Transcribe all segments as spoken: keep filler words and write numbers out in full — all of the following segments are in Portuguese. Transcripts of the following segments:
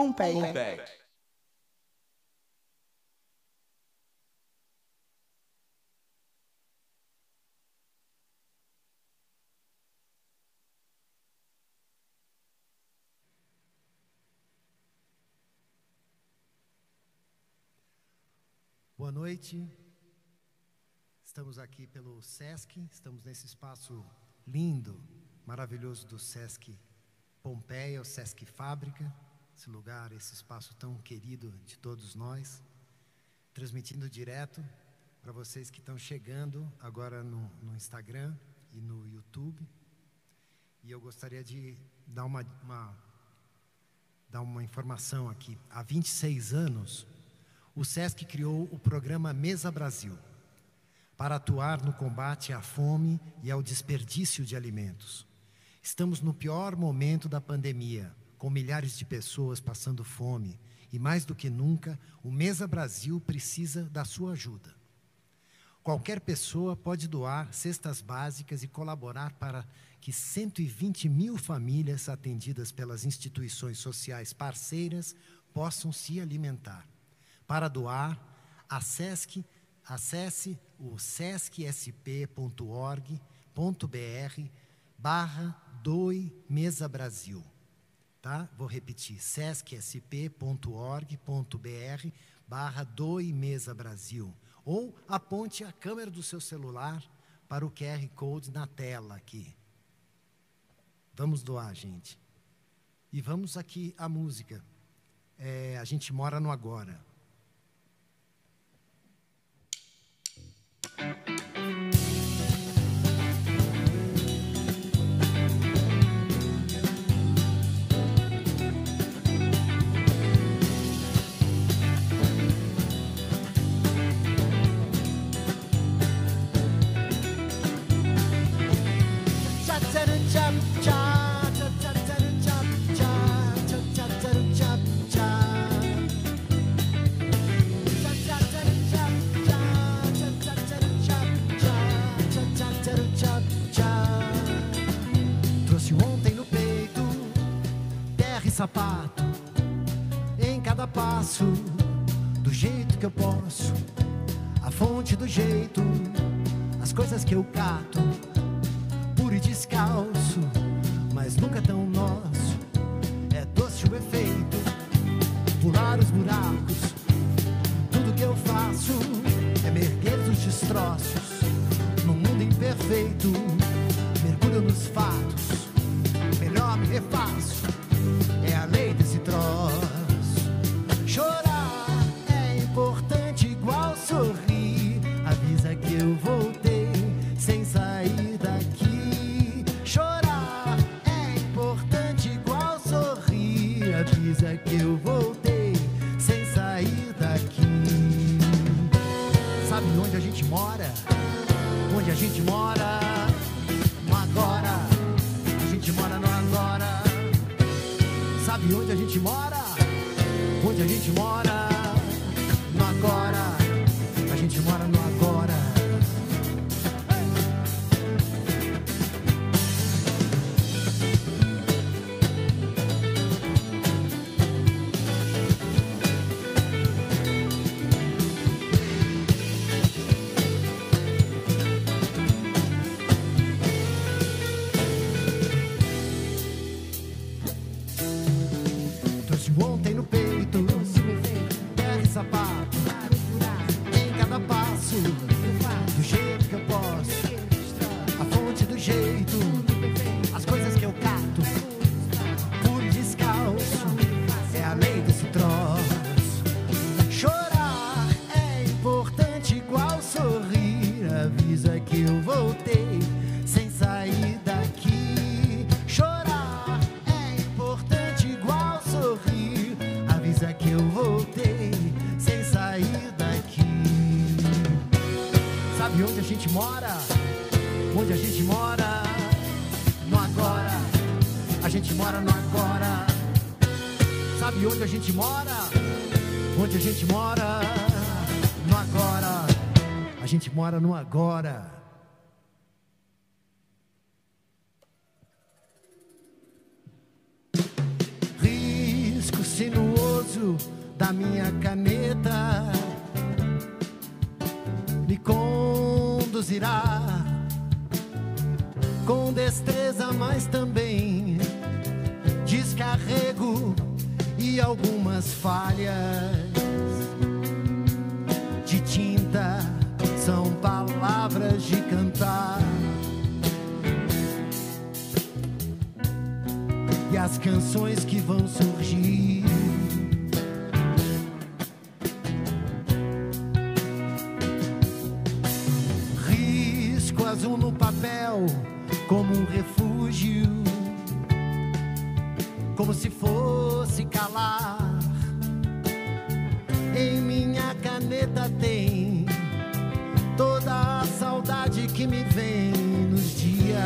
Pompeia. Pompeia. Boa noite. Estamos aqui pelo Sesc, estamos nesse espaço lindo, maravilhoso do Sesc Pompeia, o Sesc Fábrica, esse lugar, esse espaço tão querido de todos nós, transmitindo direto para vocês que estão chegando agora no, no Instagram e no YouTube. E eu gostaria de dar uma, uma, dar uma informação aqui. Há vinte e seis anos, o Sesc criou o programa Mesa Brasil, para atuar no combate à fome e ao desperdício de alimentos. Estamos no pior momento da pandemia, com milhares de pessoas passando fome, e mais do que nunca, o Mesa Brasil precisa da sua ajuda. Qualquer pessoa pode doar cestas básicas e colaborar para que cento e vinte mil famílias atendidas pelas instituições sociais parceiras possam se alimentar. Para doar, acesse, acesse o sescsp ponto org ponto br barra doe Mesa Brasil. Tá? Vou repetir, sescsp ponto org ponto br barra doe Mesa Brasil. Ou aponte a câmera do seu celular para o Q R Code na tela aqui. Vamos doar, gente. E vamos aqui à música. É, a gente mora no agora. Trouxe ontem no peito terra e sapato, em cada passo, do jeito que eu posso, a fonte do jeito, as coisas que eu cato, puro e descalço, mas nunca tão nosso. É doce o efeito, pular os buracos, tudo que eu faço é merguer os destroços, num mundo imperfeito, mergulho nos fatos, melhor me refaço, é a lei desse troço. Chorar é importante igual sorrir, avisa que eu voltei sem sair daqui. Chorar é importante igual sorrir, avisa que eu voltei sem sair daqui. Sabe onde a gente mora? Onde a gente mora? No agora. A gente mora no agora. Sabe onde a gente mora? Onde a gente mora? No agora. A gente mora no agora. Trouxe ontem no peito terra e sapato, em cada passo, do jeito que eu posso, a fonte do jeito, as coisas que eu cato, puro e descalço, é a lei desse troço. Chorar é importante igual sorrir, avisa que eu voltei sem sair daqui. Chorar é importante igual sorrir, avisa que eu voltei sem sair daqui. Sabe onde a gente mora? Onde a gente mora? No agora. A gente mora no agora. Sabe onde a gente mora? Onde a gente mora? No agora. A gente mora no agora. Risco sinuoso da minha caneta me conduzirá com destreza, mas também descarrego e algumas falhas de tinta são palavras de cantar. E as canções que vão surgir risco azul no papel como um refúgio, como se fosse calar. Em minha caneta tem toda a saudade que me vem nos dias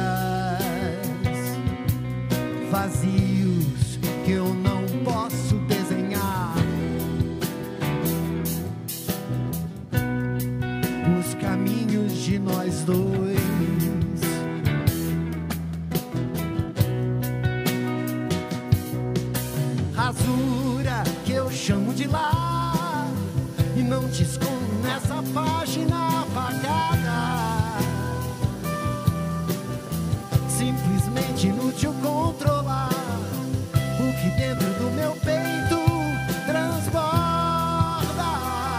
vazios que eu não posso desenhar. Os caminhos de nós dois, rasura que eu chamo de lar, e não te escondo nessa página apagada. Simplesmente inútil controlar o que dentro do meu peito transborda,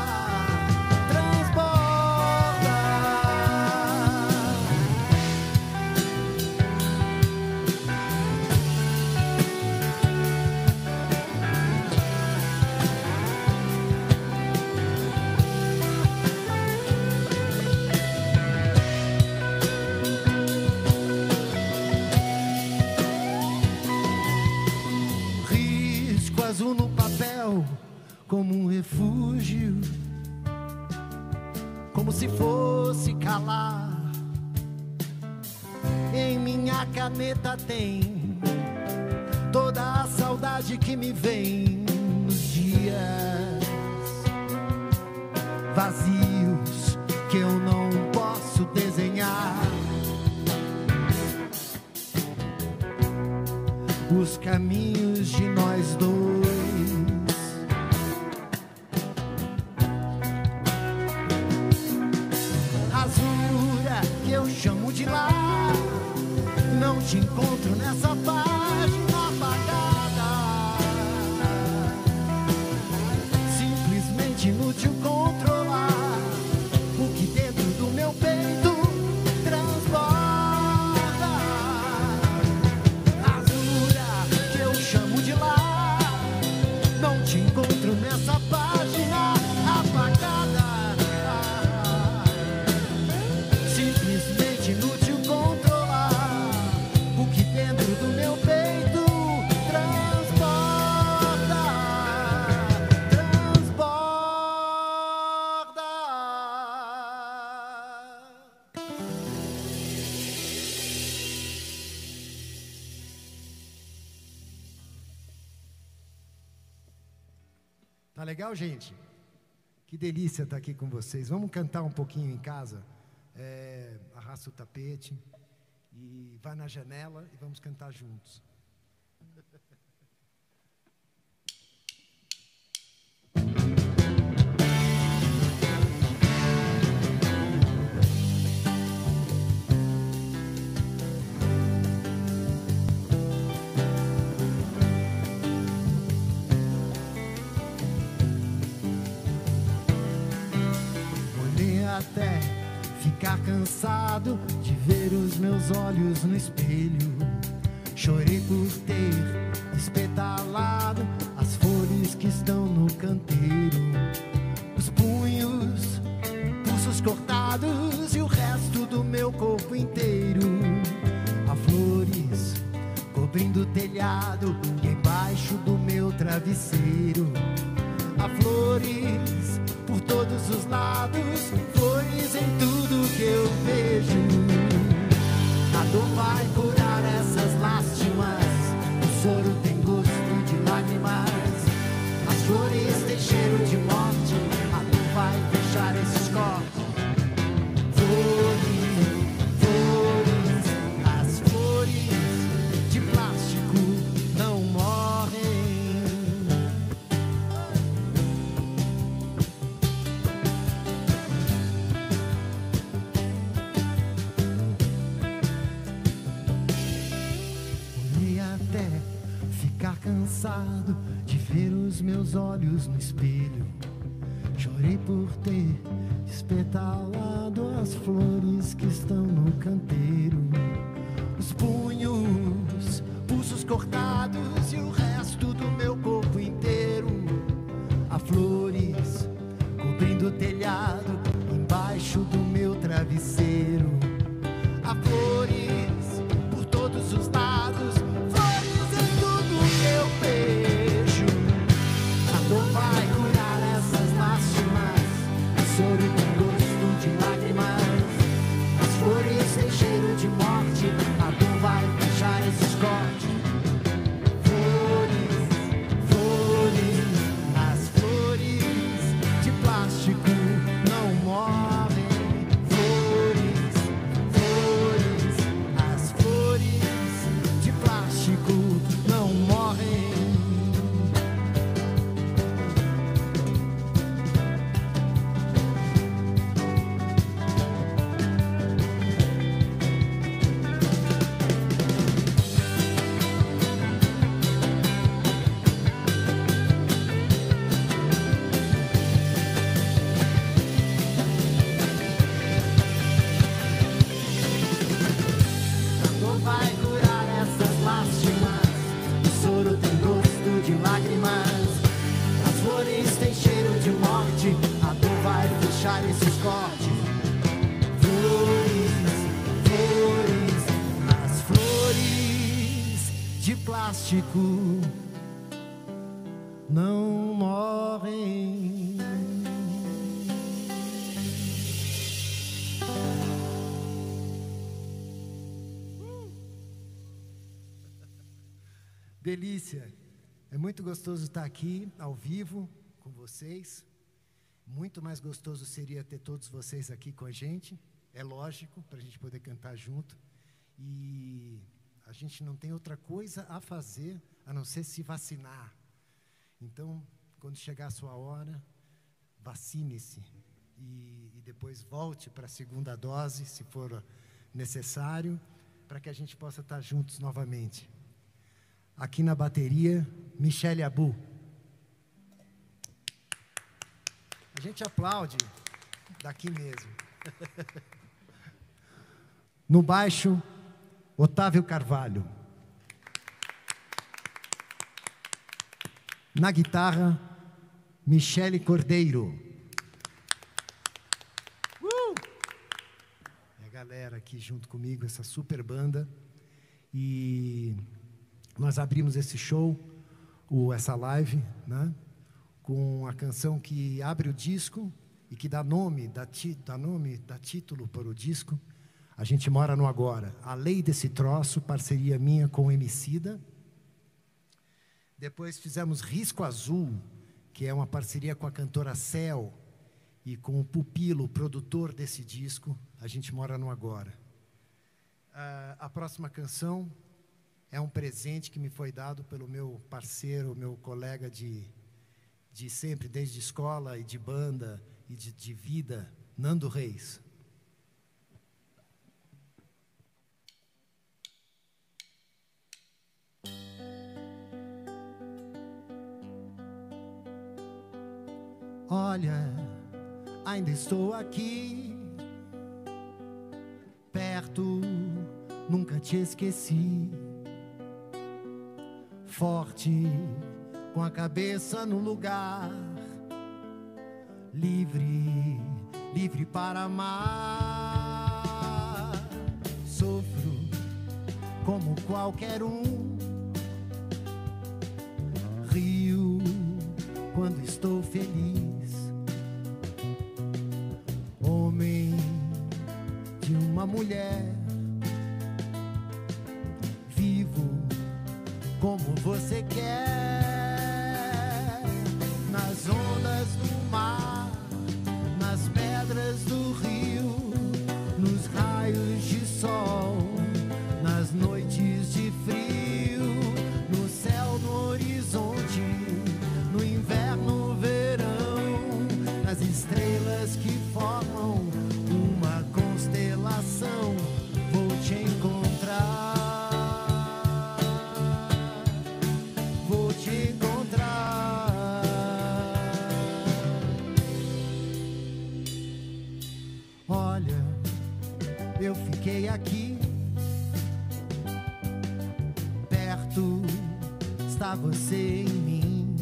transborda. Azul no papel como um refúgio, como se fosse calar. Em minha caneta tem toda a saudade que me vem nos dias vazios que eu não posso desenhar. Os caminhos de nós dois, rasura que eu chamo de lar, não te encontro nessa página apagada. Simplesmente inútil controlar o que dentro do meu peito transborda. Chamo de lá, não te encontro nessa página apagada. Simplesmente inútil controlar o que dentro do meu peito transborda, transborda. Tá legal, gente? Que delícia estar aqui com vocês. Vamos cantar um pouquinho em casa? É, arrasta o tapete e vai na janela e vamos cantar juntos. Até ficar cansado de ver os meus olhos no espelho. Chorei por ter despetalado as flores que estão no canteiro. Os punhos, pulsos cortados e o resto do meu corpo inteiro. Há flores cobrindo o telhado e embaixo do meu travesseiro. Há flores por todos os lados, flores em tudo que eu vejo. A dor vai curar essas lástimas, o soro tem gosto de lágrimas. As flores têm cheiro de morte, a dor vai fechar esses cortes. Flores, flores, as flores de plástico não morrem. os meus olhos no espelho. Chorei por ter despetalado as flores que estão no canteiro. Os punhos, pulsos cortados e o resto do meu corpo inteiro. Há flores cobrindo o telhado embaixo do meu travesseiro. Há flores por todos os lados, flores em tudo que eu vejo. A dor vai curar essas lástimas, o soro tem gosto de lágrimas. As flores têm cheiro de morte, a dor vai fechar esses cortes. Flores, flores, as flores de plástico não morrem. Flores, flores, as flores de plástico não morrem. A dor vai curar essas lástimas, o soro tem gosto de lágrimas. As flores têm cheiro de morte, a dor vai fechar esses cortes. Flores, flores, as flores de plástico não morrem. Delícia! É muito gostoso estar aqui, ao vivo, com vocês. Muito mais gostoso seria ter todos vocês aqui com a gente. É lógico, para a gente poder cantar junto. E a gente não tem outra coisa a fazer, a não ser se vacinar. Então, quando chegar a sua hora, vacine-se. E, e depois volte para a segunda dose, se for necessário, para que a gente possa estar juntos novamente. Aqui na bateria, Michele Abu. A gente aplaude daqui mesmo. No baixo, Otávio Carvalho. Na guitarra, Michele Cordeiro. Uh! É a galera aqui junto comigo, essa super banda. E nós abrimos esse show, o, essa live, né, com a canção que abre o disco e que dá nome, dá, ti, dá nome, dá título para o disco. A gente mora no agora. A Lei desse Troço, parceria minha com o Emicida. Depois fizemos Risco Azul, que é uma parceria com a cantora Cel e com o Pupilo, produtor desse disco. A gente mora no agora. Uh, a próxima canção é um presente que me foi dado pelo meu parceiro, meu colega de, de sempre, desde escola e de banda e de, de vida, Nando Reis. Olha, ainda estou aqui, perto, nunca te esqueci. Forte, com a cabeça no lugar, livre, livre para amar. Sofro como qualquer um, rio quando estou feliz. Homem de uma mulher, vivo como você quer, nas ondas do mar, nas pedras do rio, nos raios de sol, nas noites de frio, no céu, no horizonte, no inverno, verão, nas estrelas que formam uma constelação. eu fiquei aqui. Perto está você em mim,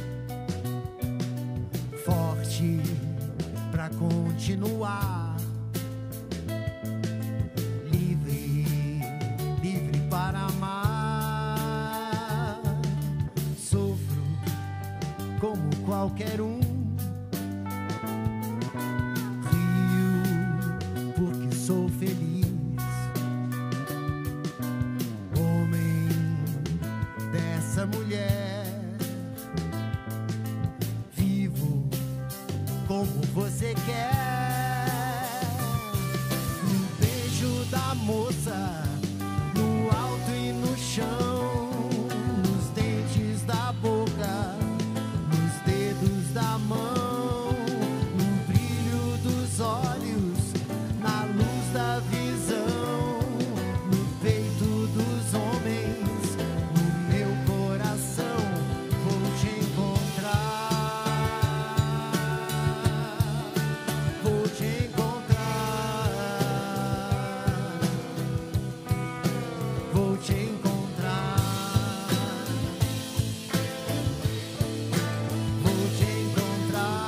forte pra continuar, livre, livre para amar. Sofro como qualquer um, rio porque sou feliz. Homem dessa mulher, vivo como você quer. No beijo da moça, no alto e no chão, nos dentes da boca, nos dedos da mão, no brilho dos olhos, na luz da visão, no peito dos homens, no meu coração, vou te encontrar, vou te encontrar, vou te encontrar, vou te encontrar.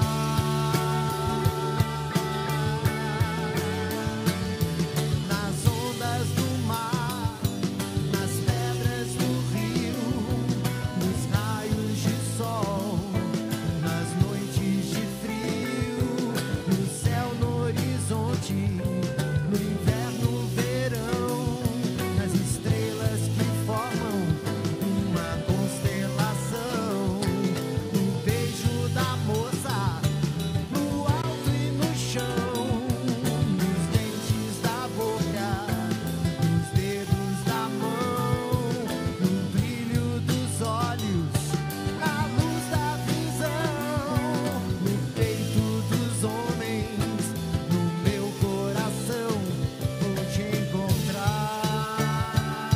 Nas ondas do mar, nas pedras do rio, nos raios de sol, nas noites de frio, no céu, no horizonte, no inverno, verão, nas estrelas que formam uma constelação, no beijo da moça, no alto e no chão, nos dentes da boca, nos dedos da mão, no brilho dos olhos, na luz da visão, no peito dos homens, no meu coração, vou te encontrar,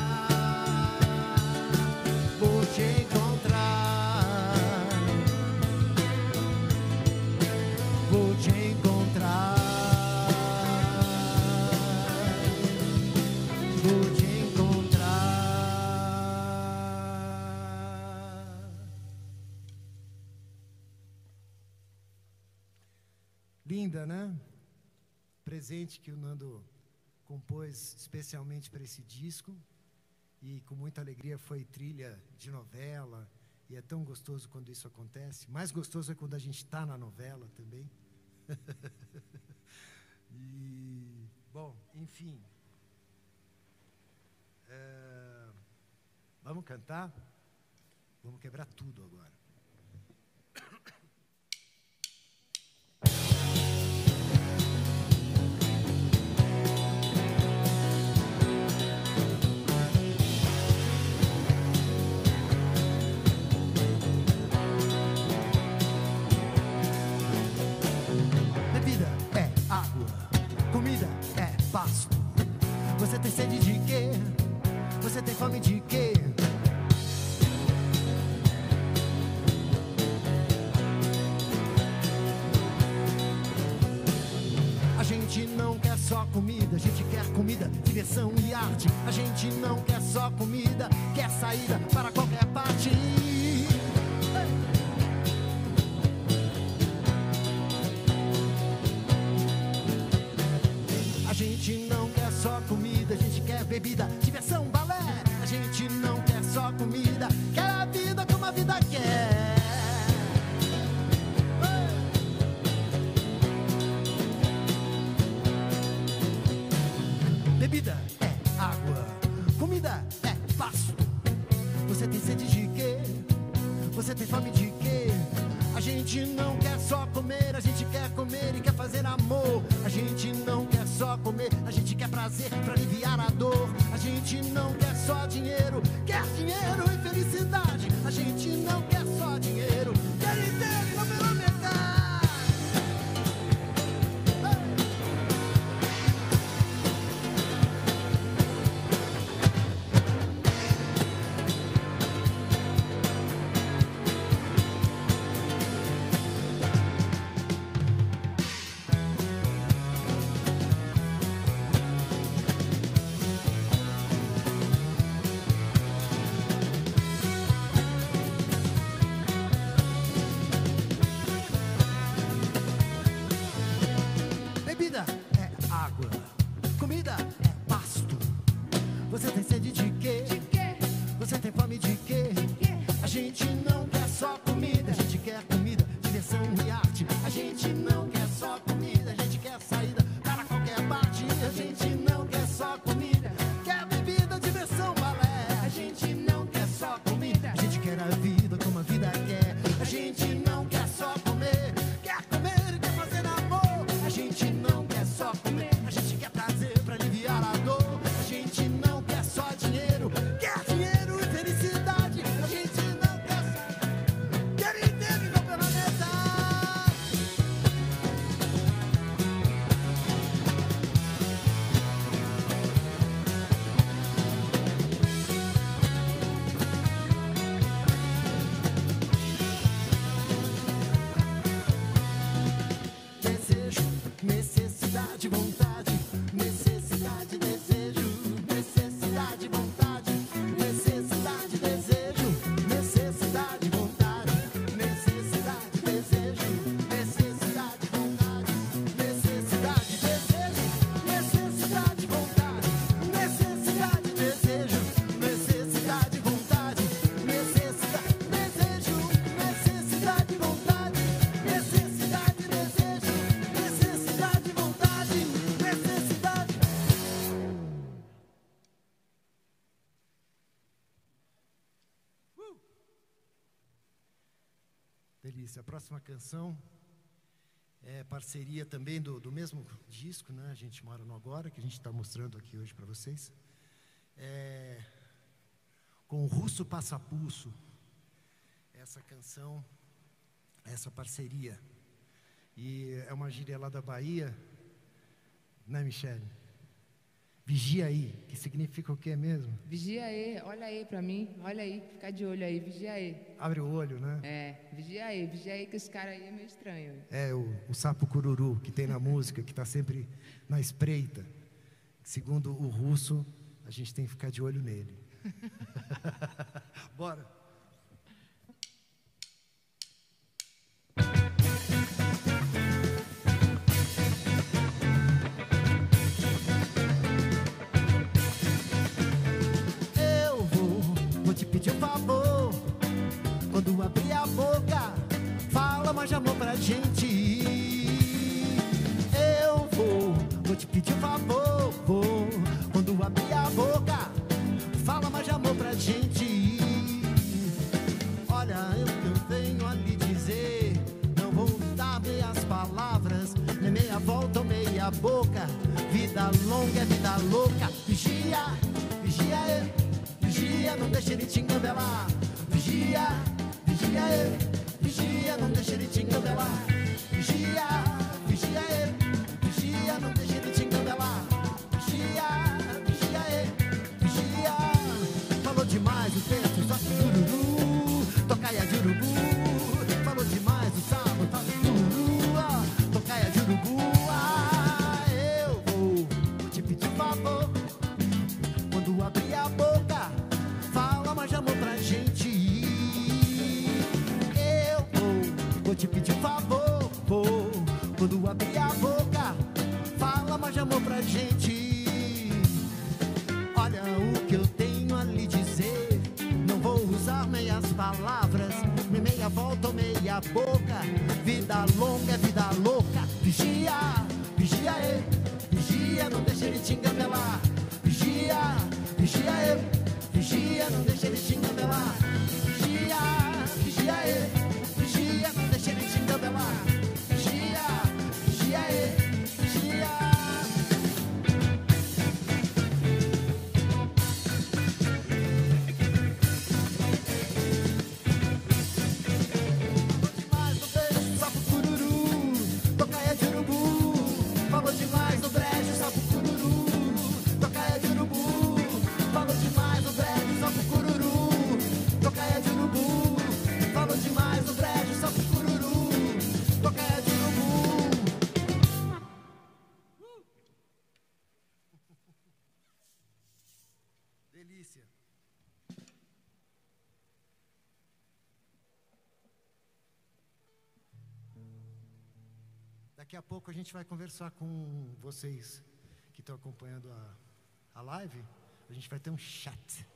vou te encontrar, vou te encontrar, vou te encontrar. Linda, né? Presente que o Nando compôs especialmente para esse disco e com muita alegria foi trilha de novela, e é tão gostoso quando isso acontece. Mais gostoso é quando a gente está na novela também. E, bom, enfim. É, vamos cantar? Vamos quebrar tudo agora. Bebida é água, comida é pasto. Você tem sede de quê? Você tem fome de quê? A gente não quer só comida, a gente quer comida, diversão e arte. A gente não quer só comida, quer saída para qualquer parte. A gente não quer só comida, a gente quer bebida, diversão, balé. A gente não quer só comida, quer a vida como a vida quer. Bebida é água, comida é pasto. Você tem sede de quê? Você tem fome de quê? A gente não quer só comer, a gente quer comer e quer fazer amor. A gente não quer só comer, a gente quer prazer pra aliviar a dor. A gente não quer só dinheiro, quer dinheiro e felicidade. A gente não quer só dinheiro, quer inteiro e não pela metade. diversão e arte. A gente não quer só comida, a gente quer saída para qualquer parte. A gente não quer só comida, quer bebida, diversão, balé. A gente não quer só comida, a gente quer a vida como a vida quer. A gente não quer só comer, quer comer e quer fazer amor. A gente não quer só comer, a gente quer prazer para aliviar a dor. A gente não quer só dinheiro, quer dinheiro e felicidade. A gente não quer só, quer inteiro no planeta. Desejo, necessidade, vontade, necessidade, desejo, necessidade, vontade, necessidade, desejo, necessidade, vontade, necessidade, desejo, necessidade, vontade, necessidade, desejo, necessidade, vontade, necessidade, desejo, necessidade, vontade, necessidade, desejo, necessidade, vontade, necessidade, desejo, necessidade, vontade, necessidade. Uh! Delícia. A próxima canção é parceria também do, do mesmo disco, né? A gente mora no Agora, que a gente está mostrando aqui hoje para vocês. É, com o Russo Passapulso. Essa canção, essa parceria. E é uma gíria lá da Bahia, né, Michele? Vigia aí, que significa o que mesmo? Vigia aí, olha aí pra mim, olha aí, fica de olho aí, vigia aí. Abre o olho, né? É, vigia aí, vigia aí que esse cara aí é meio estranho. É o, o sapo cururu que tem na música, que está sempre na espreita. Segundo o Russo, a gente tem que ficar de olho nele. Bora. Eu vou, vou te pedir um favor. Quando abrir a boca, fala mais de amor pra gente. Eu vou, vou te pedir um favor. Vou. Quando abrir a boca, fala mais de amor pra gente. Olha, eu que eu tenho a lhe dizer, não vou dar meias palavras, nem meia volta ou meia boca. Vida longa é vida louca. Vigia, vigia, é, vigia, não deixe ele te engambelar. Vigia, vigia, é, vigia, não deixe ele te engambelar. Vigia, vigia, é, vigia, não deixe ele te engambelar. Vigia, vigia, é, vigia. Falou demais o texto, só que tururu, tocaia de urubu. Falou demais o sábado, só que tururu, ó, tocaia de urubu. Ah, eu vou, vou te pedir um favor. Quando abrir a boca, fala mais de amor pra gente. Eu vou, vou te pedir um favor. Vou. Quando abrir a boca, fala mais de amor pra gente. Olha o que eu tenho a lhe dizer, não vou usar meias palavras, nem meia volta ou meia boca. Vida longa é vida louca. Vigia, vigia, é, vigia, não deixa ele te engambelar. Vigia, vigia, é, vigia, não deixa ele te engambelar. Vigia, vigia, é, vigia, não deixa ele te engambelar. Vigia, vigia, é, vigia. Demais no beijo, sapo cururu, tocaia de urubu. Falou demais no brejo, sapo cururu, tocaia de urubu. Falou demais no brejo, sapo cururu, tocaia de urubu. Falou demais no brejo, sapo cururu, tocaia de urubu. Delícia. Daqui a pouco a gente vai conversar com vocês que estão acompanhando a, a live. A gente vai ter um chat.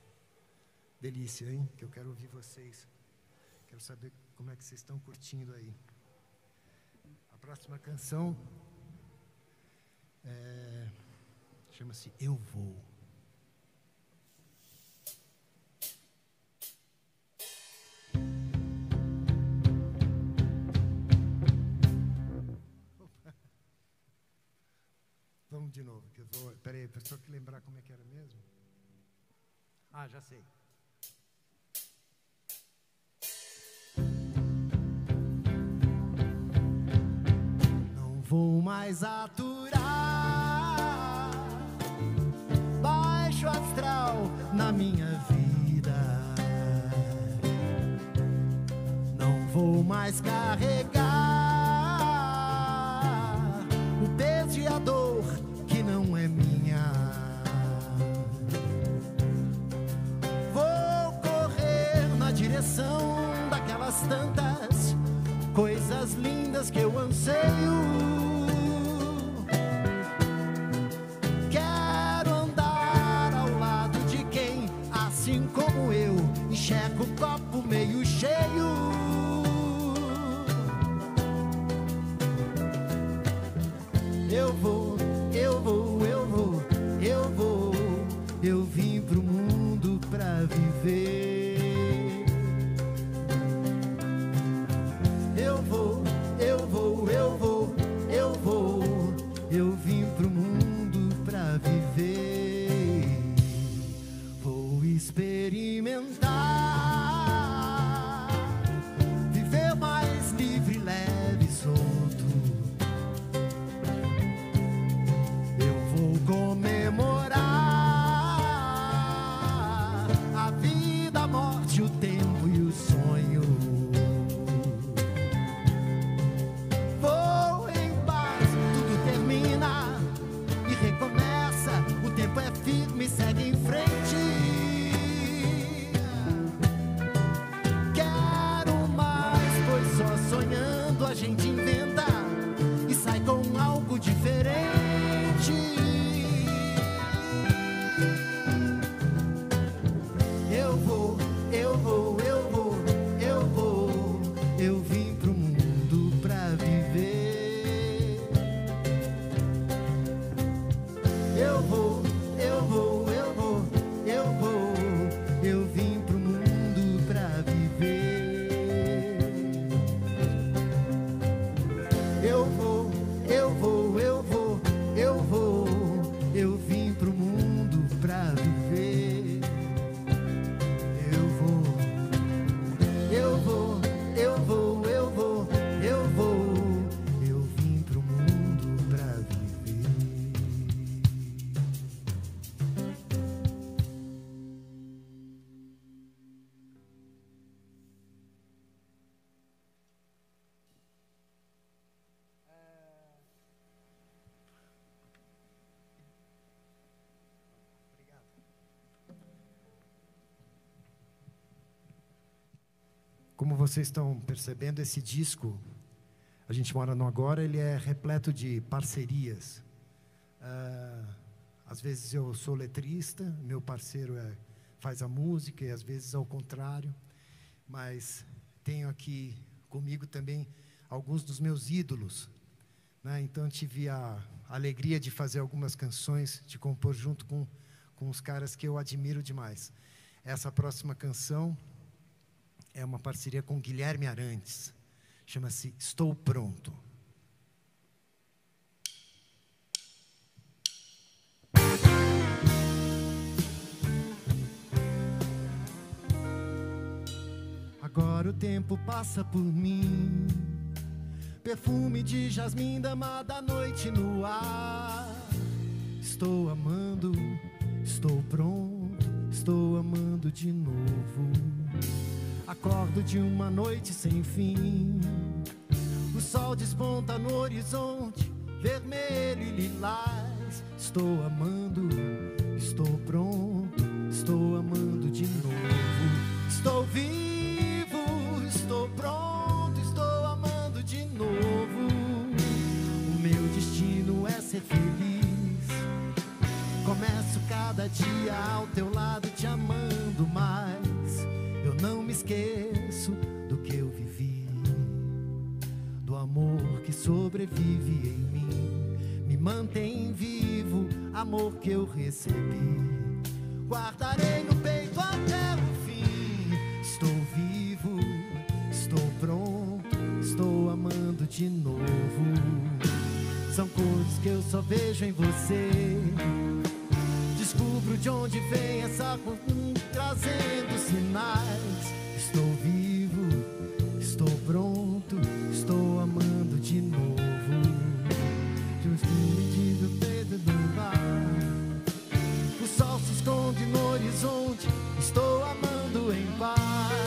Delícia, hein? Que eu quero ouvir vocês. Quero saber como é que vocês estão curtindo aí. próxima canção é, chama-se Eu Vou. Vamos de novo, que eu vou. Peraí, para só que lembrar como é que era mesmo. Ah, já sei. Não vou mais aturar baixo astral na minha vida. Não vou mais carregar o peso e a dor que não é minha. Vou correr na direção daquelas tantas coisas lindas que eu anseio. Quero andar ao lado de quem, assim como eu, enxerga o copo meio cheio. Eu vou, eu vou, eu vou, eu vou. Eu vim pro mundo pra viver. Eu vou, eu vou, eu vou, eu vou. Eu vim pro mundo pra viver. Vou experimentar, viver mais livre, leve e solto. Eu vou comemorar a vida, a morte, o tempo e o sonho. Vou em paz, tudo termina e recomeça. O tempo é firme, segue em frente. Quero mais, pois só sonhando a gente inventa e sai com algo diferente. Eu vou, eu vou, eu vou, eu vou. Eu vim pro mundo pra viver. Eu vou, eu vou, eu vou, eu vou. Eu vim pro mundo pra viver. Eu vou, eu vou, eu vou, eu vou. Eu vim pro mundo pra viver. Eu vou, eu vou, eu vou, eu vou, eu vou. Eu vim pro mundo pra viver. Como vocês estão percebendo, esse disco, A Gente Mora no Agora, ele é repleto de parcerias. Ah, às vezes eu sou letrista, meu parceiro é, faz a música, e às vezes ao contrário. Mas tenho aqui comigo também alguns dos meus ídolos, né? Então tive a alegria de fazer algumas canções, de compor junto com, com os caras que eu admiro demais. Essa próxima canção é uma parceria com Guilherme Arantes. Chama-se Estou Pronto. Agora o tempo passa por mim, perfume de jasmim, dama da noite no ar. Estou amando, estou pronto, estou amando de novo. Acordo de uma noite sem fim, o sol desponta no horizonte, vermelho e lilás. Estou amando, estou pronto, estou amando de novo. Estou vivo, estou pronto, estou amando de novo. O meu destino é ser feliz. Começo cada dia ao teu lado te amando mais. Eu não me esqueço do que eu vivi, do amor que sobrevive em mim, me mantém vivo, amor que eu recebi. Guardarei no peito até o fim. Estou vivo, estou pronto, estou amando de novo. São cores que eu só vejo em você. Descubro de onde vem essa cor trazendo sinais. Estou vivo, estou pronto, estou amando de novo. Justo medido peito do mar. O sol se esconde no horizonte, estou amando em paz.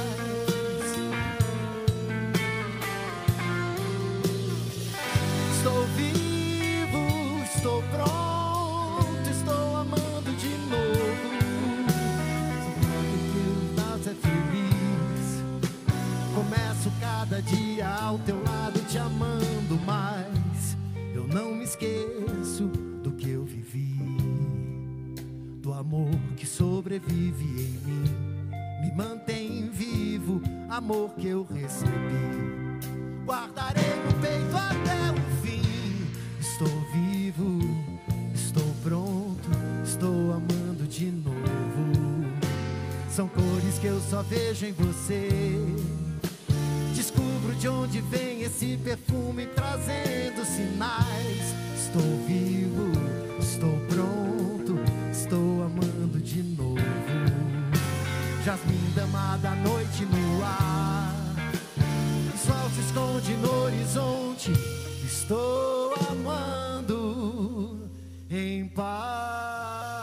Estou vivo, estou pronto, estou amando de novo. Deus é feliz. Começo cada dia ao teu lado te amando mais. Eu não me esqueço do que eu vivi, do amor que sobrevive em mim, me mantém vivo, amor que eu recebi. Guardarei no peito até o fim. Estou vivo, estou pronto, estou amando de novo. São cores que eu só vejo em você. Descubro de onde vem esse perfume trazendo sinais. Estou vivo, estou pronto, estou amando de novo. Jasmim, dama da noite no ar. O sol se esconde no horizonte. Estou amando em paz.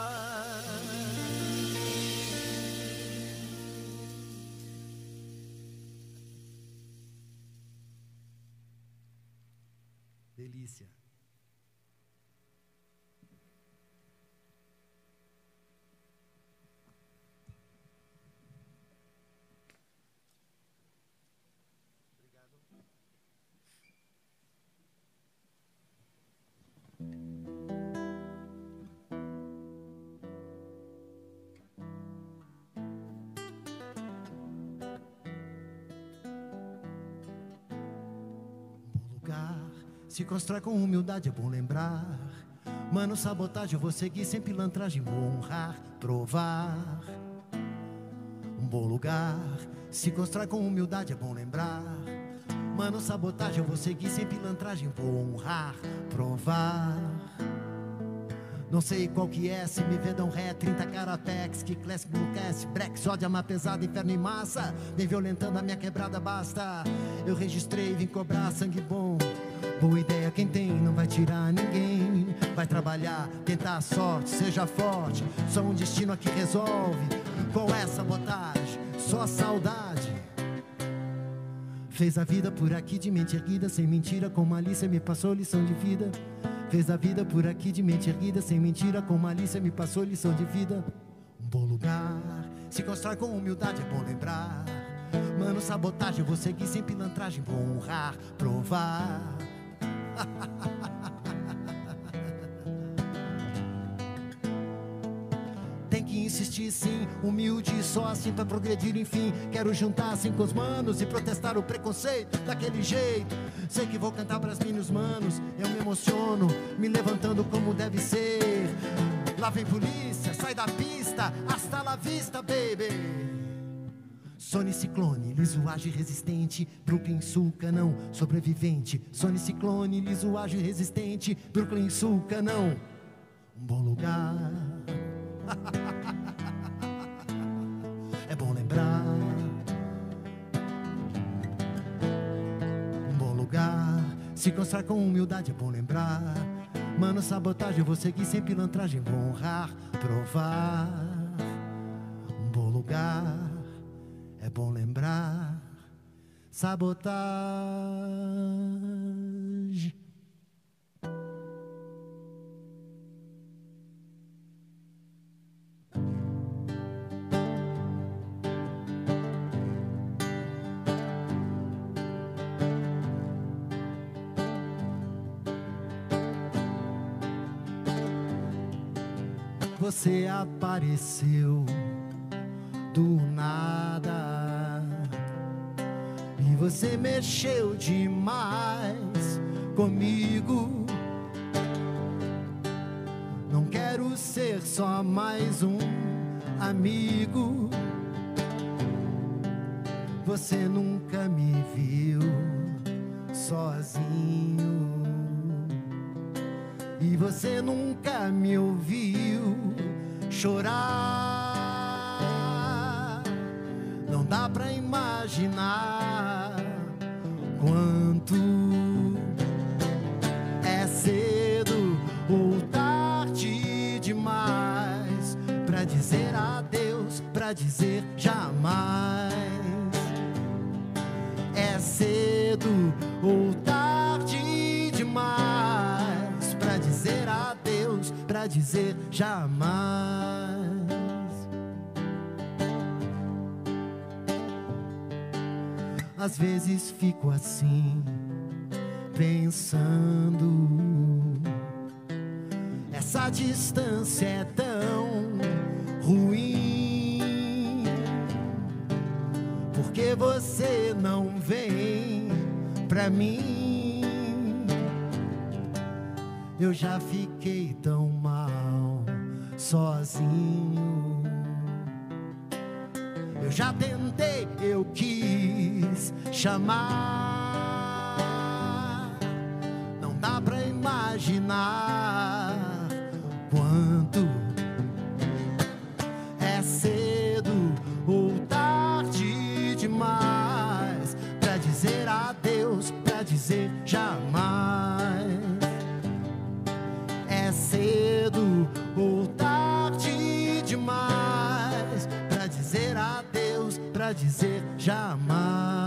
Delícia. Se constrói com humildade, é bom lembrar. Mano, sabotagem, eu vou seguir sem pilantragem. Vou honrar, provar. Um bom lugar. Se constrói com humildade, é bom lembrar. Mano, sabotagem, eu vou seguir sem pilantragem. Vou honrar, provar. Não sei qual que é, se me vê dão ré, trinta carapex, que classic, bluecast, break, sódio, ama pesada, inferno em massa. Vem violentando a minha quebrada, basta. Eu registrei, vim cobrar sangue bom. Boa ideia quem tem, não vai tirar ninguém. Vai trabalhar, tentar a sorte, seja forte. Só um destino aqui resolve. Qual é essa sabotagem? Só a saudade. Fez a vida por aqui de mente erguida, sem mentira, com malícia me passou lição de vida. Fez a vida por aqui de mente erguida, sem mentira, com malícia me passou lição de vida. Um bom lugar, se constrói com humildade, é bom lembrar. Mano, sabotagem, eu vou seguir sem pilantragem. Vou honrar, provar. Tem que insistir sim, humilde, só assim pra progredir, enfim. Quero juntar assim com os manos e protestar o preconceito daquele jeito. Sei que vou cantar pras minhas manos, eu me emociono, me levantando como deve ser. Lá vem polícia, sai da pista, hasta la vista, baby. Sony Ciclone, liso, ágil, resistente. Brooklyn Sul, canão, sobrevivente. Sony Ciclone, liso, ágil, resistente. Brooklyn Sul, canão. Um bom lugar. É bom lembrar. Um bom lugar. Se constrói com humildade, é bom lembrar. Mano, sabotagem, eu vou seguir sem pilantragem. Vou honrar, provar. Um bom lugar. É bom lembrar, sabotagem. Você apareceu do nada. você mexeu demais comigo. Não quero ser só mais um amigo. Você nunca me viu sozinho, e você nunca me ouviu chorar. Não dá pra imaginar quanto é cedo ou tarde demais pra dizer adeus, pra dizer jamais. É cedo ou tarde demais pra dizer adeus, pra dizer jamais. Às vezes fico assim, pensando, essa distância é tão ruim, porque você não vem pra mim. Eu já fiquei tão mal sozinho. Eu já tentei, eu quis chamar. Não dá pra imaginar quanto é cedo ou tarde demais pra dizer adeus, pra dizer jamais. É cedo ou tarde demais pra dizer adeus, pra dizer jamais.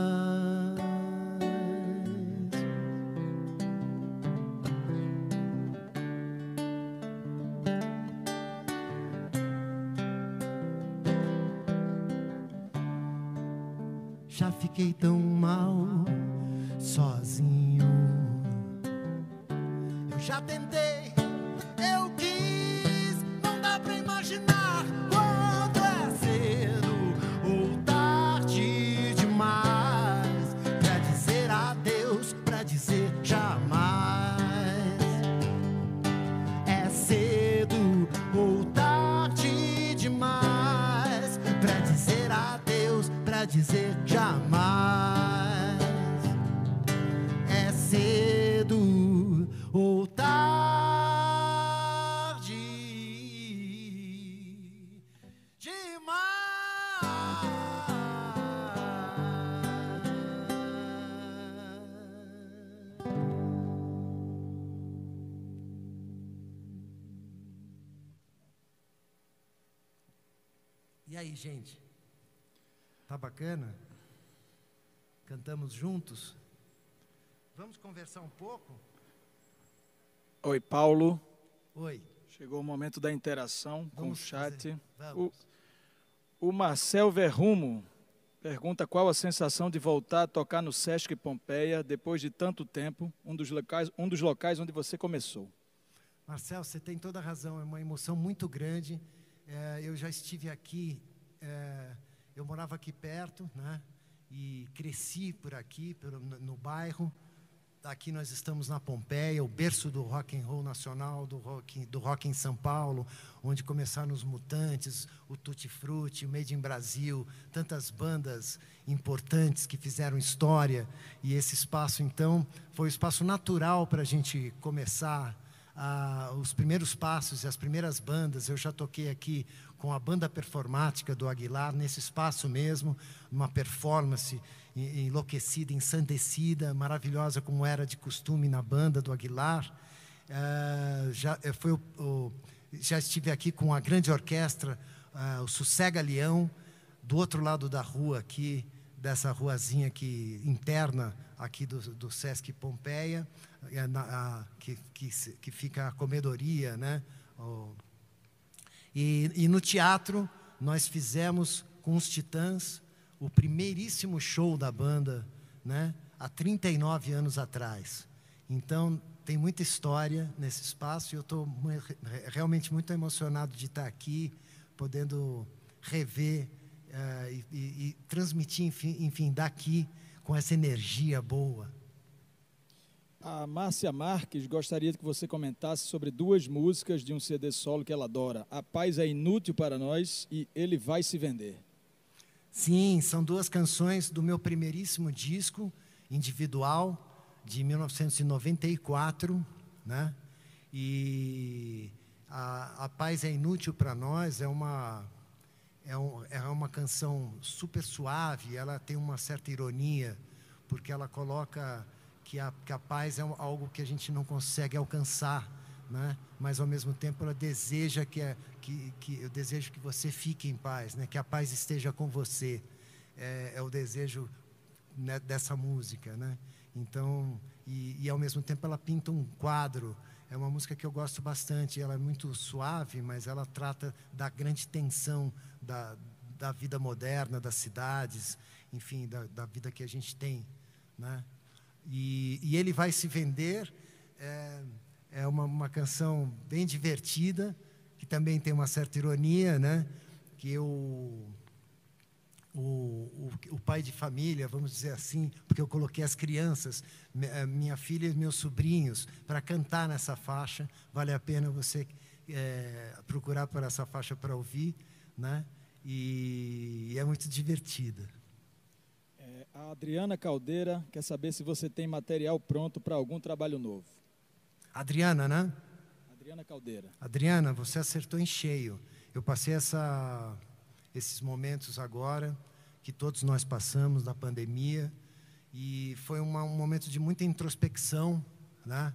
Já fiquei tão mal sozinho. Eu já tentei, eu quis, não dá pra imaginar quanto é cedo ou tarde demais pra dizer adeus, pra dizer jamais. É cedo ou tarde demais pra dizer adeus, pra dizer jamais. É cedo ou tarde demais. E aí, gente? Tá bacana? Cantamos juntos? Vamos conversar um pouco? Oi, Paulo. Oi. Chegou o momento da interação com Vamos o chat. fazer. Vamos. O, o Marcel Verrumo pergunta qual a sensação de voltar a tocar no Sesc Pompeia depois de tanto tempo, um dos locais, um dos locais onde você começou. Marcel, você tem toda a razão, é uma emoção muito grande. É, eu já estive aqui, é, eu morava aqui perto, né? E cresci por aqui, pelo, no, no bairro. Aqui nós estamos na Pompeia, o berço do rock and roll nacional, do rock, do rock em São Paulo, onde começaram os Mutantes, o Tutti Frutti, o Made in Brasil, tantas bandas importantes que fizeram história. E esse espaço, então, foi o espaço natural para a gente começar ah, os primeiros passos e as primeiras bandas. Eu já toquei aqui com a banda performática do Aguilar, nesse espaço mesmo, uma performance enlouquecida, ensandecida, maravilhosa, como era de costume na banda do Aguilar. Uh, já, foi o, o, já estive aqui com a grande orquestra, uh, o Sossega Leão, do outro lado da rua aqui, dessa ruazinha aqui, interna aqui do, do Sesc Pompeia, uh, na, uh, que, que, que fica a comedoria, né? Oh. E, e no teatro, nós fizemos com os Titãs o primeiríssimo show da banda, né, há trinta e nove anos atrás. Então, tem muita história nesse espaço e eu estou realmente muito emocionado de estar aqui, podendo rever uh, e, e, e transmitir, enfim, enfim, daqui, com essa energia boa. A Márcia Marques gostaria que você comentasse sobre duas músicas de um C D solo que ela adora. A Paz é Inútil para Nós e Ele Vai Se Vender. Sim, são duas canções do meu primeiríssimo disco individual, de mil novecentos e noventa e quatro, né? E a, a Paz é Inútil para Nós é uma, é, um, é uma canção super suave, ela tem uma certa ironia, porque ela coloca que a, que a paz é algo que a gente não consegue alcançar, né? Mas ao mesmo tempo ela deseja que, é, que, que eu desejo que você fique em paz, né? Que a paz esteja com você, é, é o desejo, né, dessa música, né? Então, e, e ao mesmo tempo ela pinta um quadro. É uma música que eu gosto bastante, ela é muito suave, mas ela trata da grande tensão da, da vida moderna, das cidades, enfim, da, da vida que a gente tem, né? E, e Ele Vai Se Vender é, é uma, uma canção bem divertida, que também tem uma certa ironia, né? Que eu, o, o, o pai de família, vamos dizer assim, porque eu coloquei as crianças, minha filha e meus sobrinhos, para cantar nessa faixa. Vale a pena você é, procurar por essa faixa para ouvir, né? E, e é muito divertida. A Adriana Caldeira quer saber se você tem material pronto para algum trabalho novo. Adriana, né? Adriana Caldeira. Adriana, você acertou em cheio. Eu passei essa, esses momentos agora, que todos nós passamos, da pandemia, e foi uma, um momento de muita introspecção, né?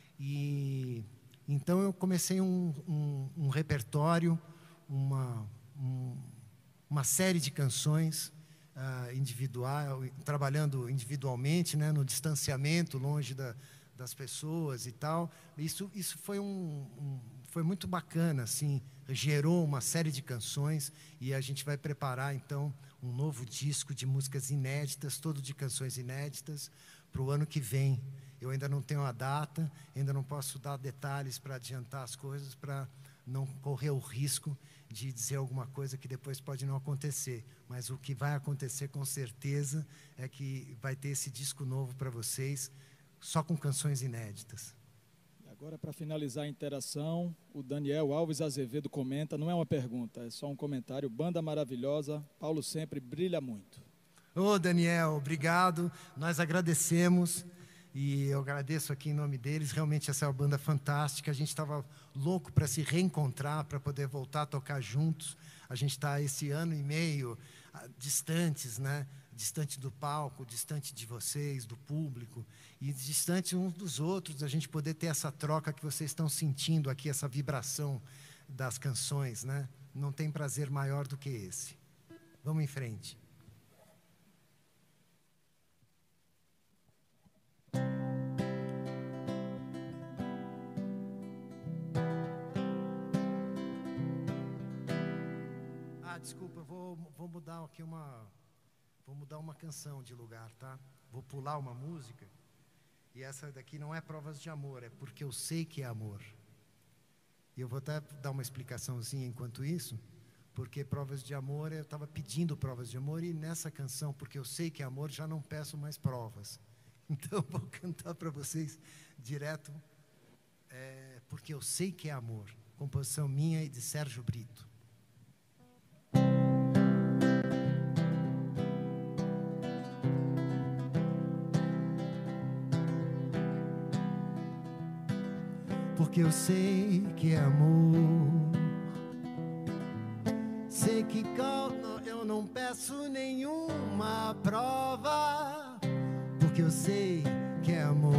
E então eu comecei um, um, um repertório, uma, um, uma série de canções, Uh, individual, trabalhando individualmente, né, no distanciamento, longe da, das pessoas e tal. Isso, isso foi, um, um, foi muito bacana, assim, gerou uma série de canções e a gente vai preparar, então, um novo disco de músicas inéditas, todo de canções inéditas, para o ano que vem. Eu ainda não tenho a data, ainda não posso dar detalhes para adiantar as coisas, para não correr o risco de dizer alguma coisa que depois pode não acontecer. Mas o que vai acontecer com certeza é que vai ter esse disco novo para vocês, só com canções inéditas. Agora, para finalizar a interação, o Daniel Alves Azevedo comenta, não é uma pergunta, é só um comentário. Banda maravilhosa, Paulo sempre brilha muito. Ô, Daniel, obrigado, nós agradecemos. E eu agradeço aqui em nome deles. Realmente essa é uma banda fantástica. A gente estava louco para se reencontrar, para poder voltar a tocar juntos. A gente está esse ano e meio uh, distantes, né? Distante do palco, distante de vocês, do público, e distante uns dos outros, a gente poder ter essa troca que vocês estão sentindo aqui, essa vibração das canções, né? Não tem prazer maior do que esse. Vamos em frente. Desculpa, eu vou, vou mudar aqui uma, vou mudar uma canção de lugar, tá? Vou pular uma música, e essa daqui não é Provas de Amor, é Porque Eu Sei Que É Amor. E eu vou até dar uma explicaçãozinha enquanto isso, porque Provas de Amor, eu estava pedindo Provas de Amor, e nessa canção, Porque Eu Sei Que É Amor, já não peço mais provas. Então, vou cantar para vocês direto, é, Porque Eu Sei Que É Amor, composição minha e de Sérgio Brito. Porque eu sei que é amor, sei que eu não peço nenhuma prova, porque eu sei que é amor.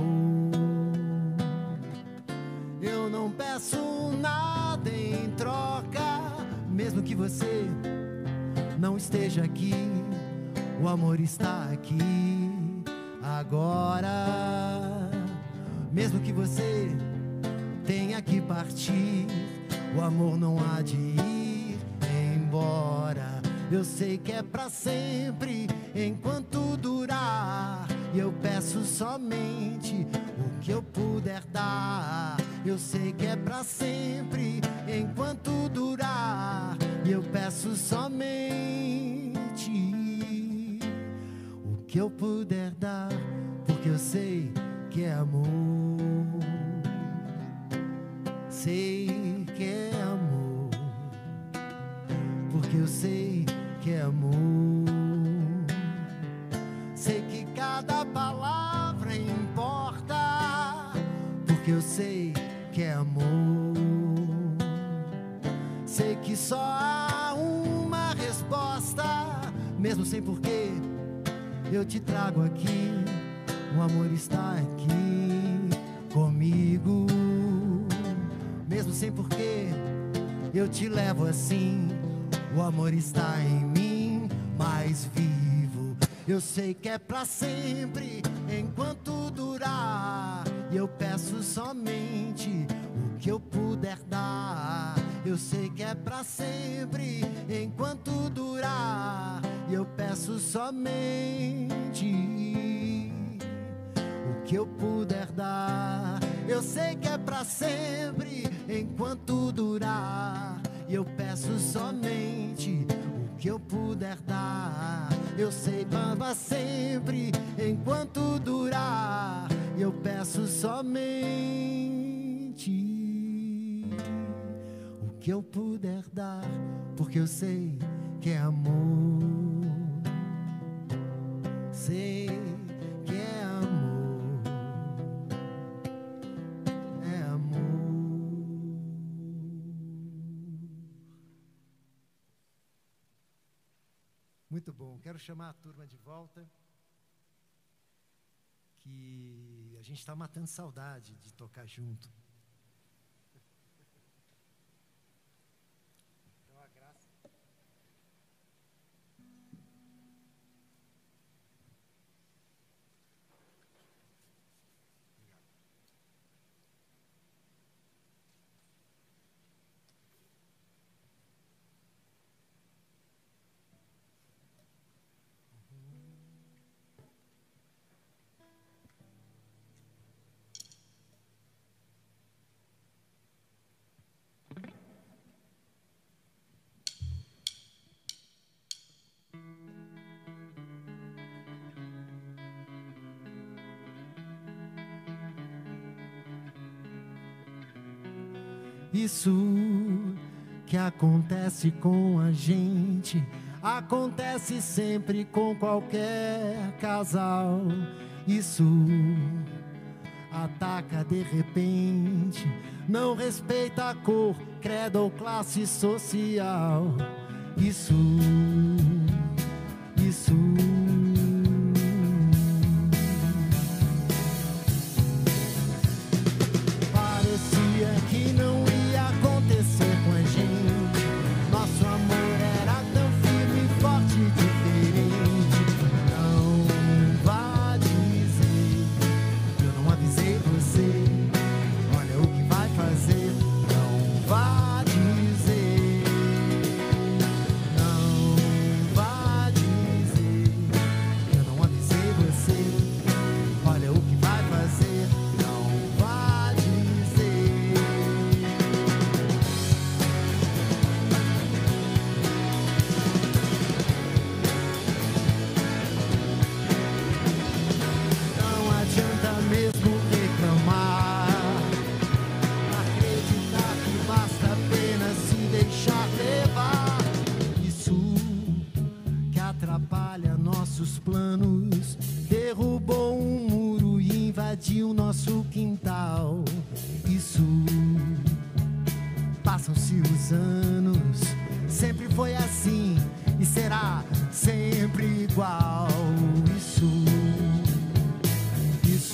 Eu não peço nada em troca, mesmo que você não esteja aqui, o amor está aqui agora. Mesmo que você tenha que partir, o amor não há de ir embora. Eu sei que é pra sempre, enquanto durar. E eu peço somente o que eu puder dar. Eu sei que é pra sempre, enquanto durar. E eu peço somente o que que eu puder dar, porque eu sei que é amor. Sei que é amor, porque eu sei que é amor. Sei que cada palavra importa, porque eu sei que é amor. Sei que só há uma resposta, mesmo sem porquê, eu te trago aqui. O amor está aqui comigo, mesmo sem porquê, eu te levo assim. O amor está em mim, mais vivo. Eu sei que é pra sempre, enquanto durar. E eu peço somente o que eu puder dar. Eu sei que é pra sempre, enquanto durar. E eu peço somente o que eu puder dar. Eu sei que é pra sempre, enquanto durar. E eu peço somente o que eu puder dar. Eu sei que é pra sempre, enquanto durar. E eu peço somente o que eu puder dar, porque eu sei que é amor. Sei que é amor, é amor. Muito bom, quero chamar a turma de volta, que a gente está matando saudade de tocar junto. Então a graça. Isso que acontece com a gente acontece sempre com qualquer casal. Isso ataca de repente, não respeita a cor, credo ou classe social. Isso, isso. Parecia que não ia acontecer com a gente. Nosso amor era tão firme, forte e diferente. Não vá dizer que eu não avisei você. Olha o que vai fazer. Não vá dizer. Não vá dizer que eu não avisei você. Olha o que vai fazer. Não vá dizer. Não adianta mesmo reclamar, acreditar que basta apenas se deixar levar. Isso que atrapalha nossos planos, derrubou um muro e invadiu nosso quintal. Isso, passam-se os anos, sempre foi assim e será sempre igual. Isso, isso.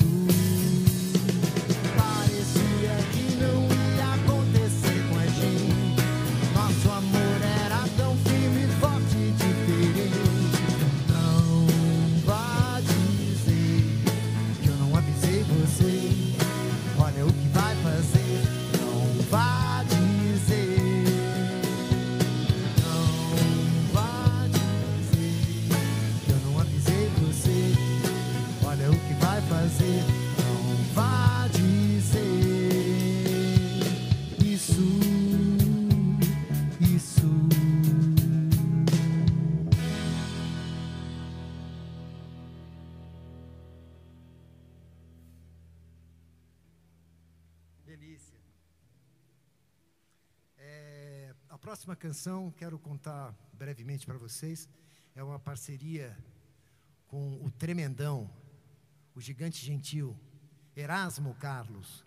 Parecia que não ia acontecer com a gente. Nosso amor era tão firme, forte e diferente. Não vá dizer que eu não avisei você. Olha o que vai fazer. Não vá dizer. Não vá dizer que eu não avisei você. delícia. É, a próxima canção, quero contar brevemente para vocês, é uma parceria com o tremendão, o gigante gentil, Erasmo Carlos.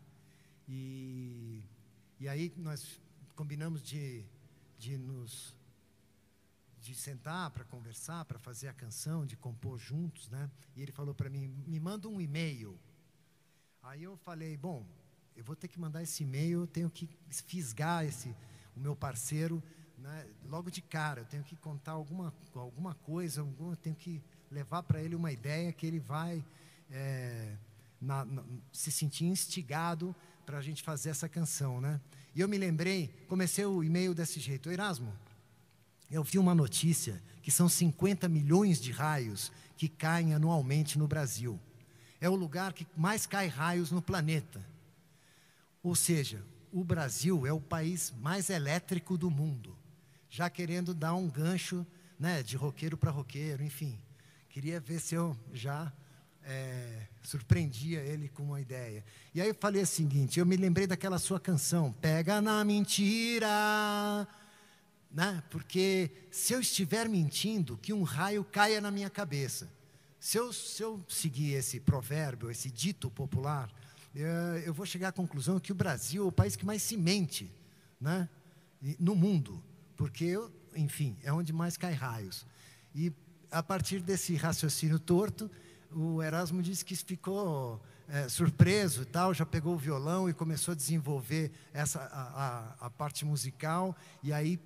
E, e aí nós combinamos de, de nos de sentar para conversar, para fazer a canção, de compor juntos, né? E ele falou para mim, me manda um e-mail. Aí eu falei, bom, eu vou ter que mandar esse e-mail, eu tenho que fisgar esse, o meu parceiro, né, logo de cara, eu tenho que contar alguma, alguma coisa, alguma, eu tenho que levar para ele uma ideia que ele vai é, na, na, se sentir instigado para a gente fazer essa canção, né? E eu me lembrei, comecei o e-mail desse jeito, Erasmo, eu vi uma notícia que são cinquenta milhões de raios que caem anualmente no Brasil. É o lugar que mais cai raios no planeta. Ou seja, o Brasil é o país mais elétrico do mundo. Já querendo dar um gancho, né, de roqueiro para roqueiro, enfim. Queria ver se eu já é, surpreendia ele com uma ideia. E aí eu falei o seguinte, eu me lembrei daquela sua canção, Pega na Mentira, né? Porque se eu estiver mentindo, que um raio caia na minha cabeça. Se eu, se eu seguir esse provérbio, esse dito popular, eu, eu vou chegar à conclusão que o Brasil é o país que mais se mente, né, no mundo. Porque, eu, enfim, é onde mais cai raios. E a partir desse raciocínio torto, o Erasmo disse que ficou é, surpreso e tal, já pegou o violão e começou a desenvolver essa, a, a, a parte musical, e aí,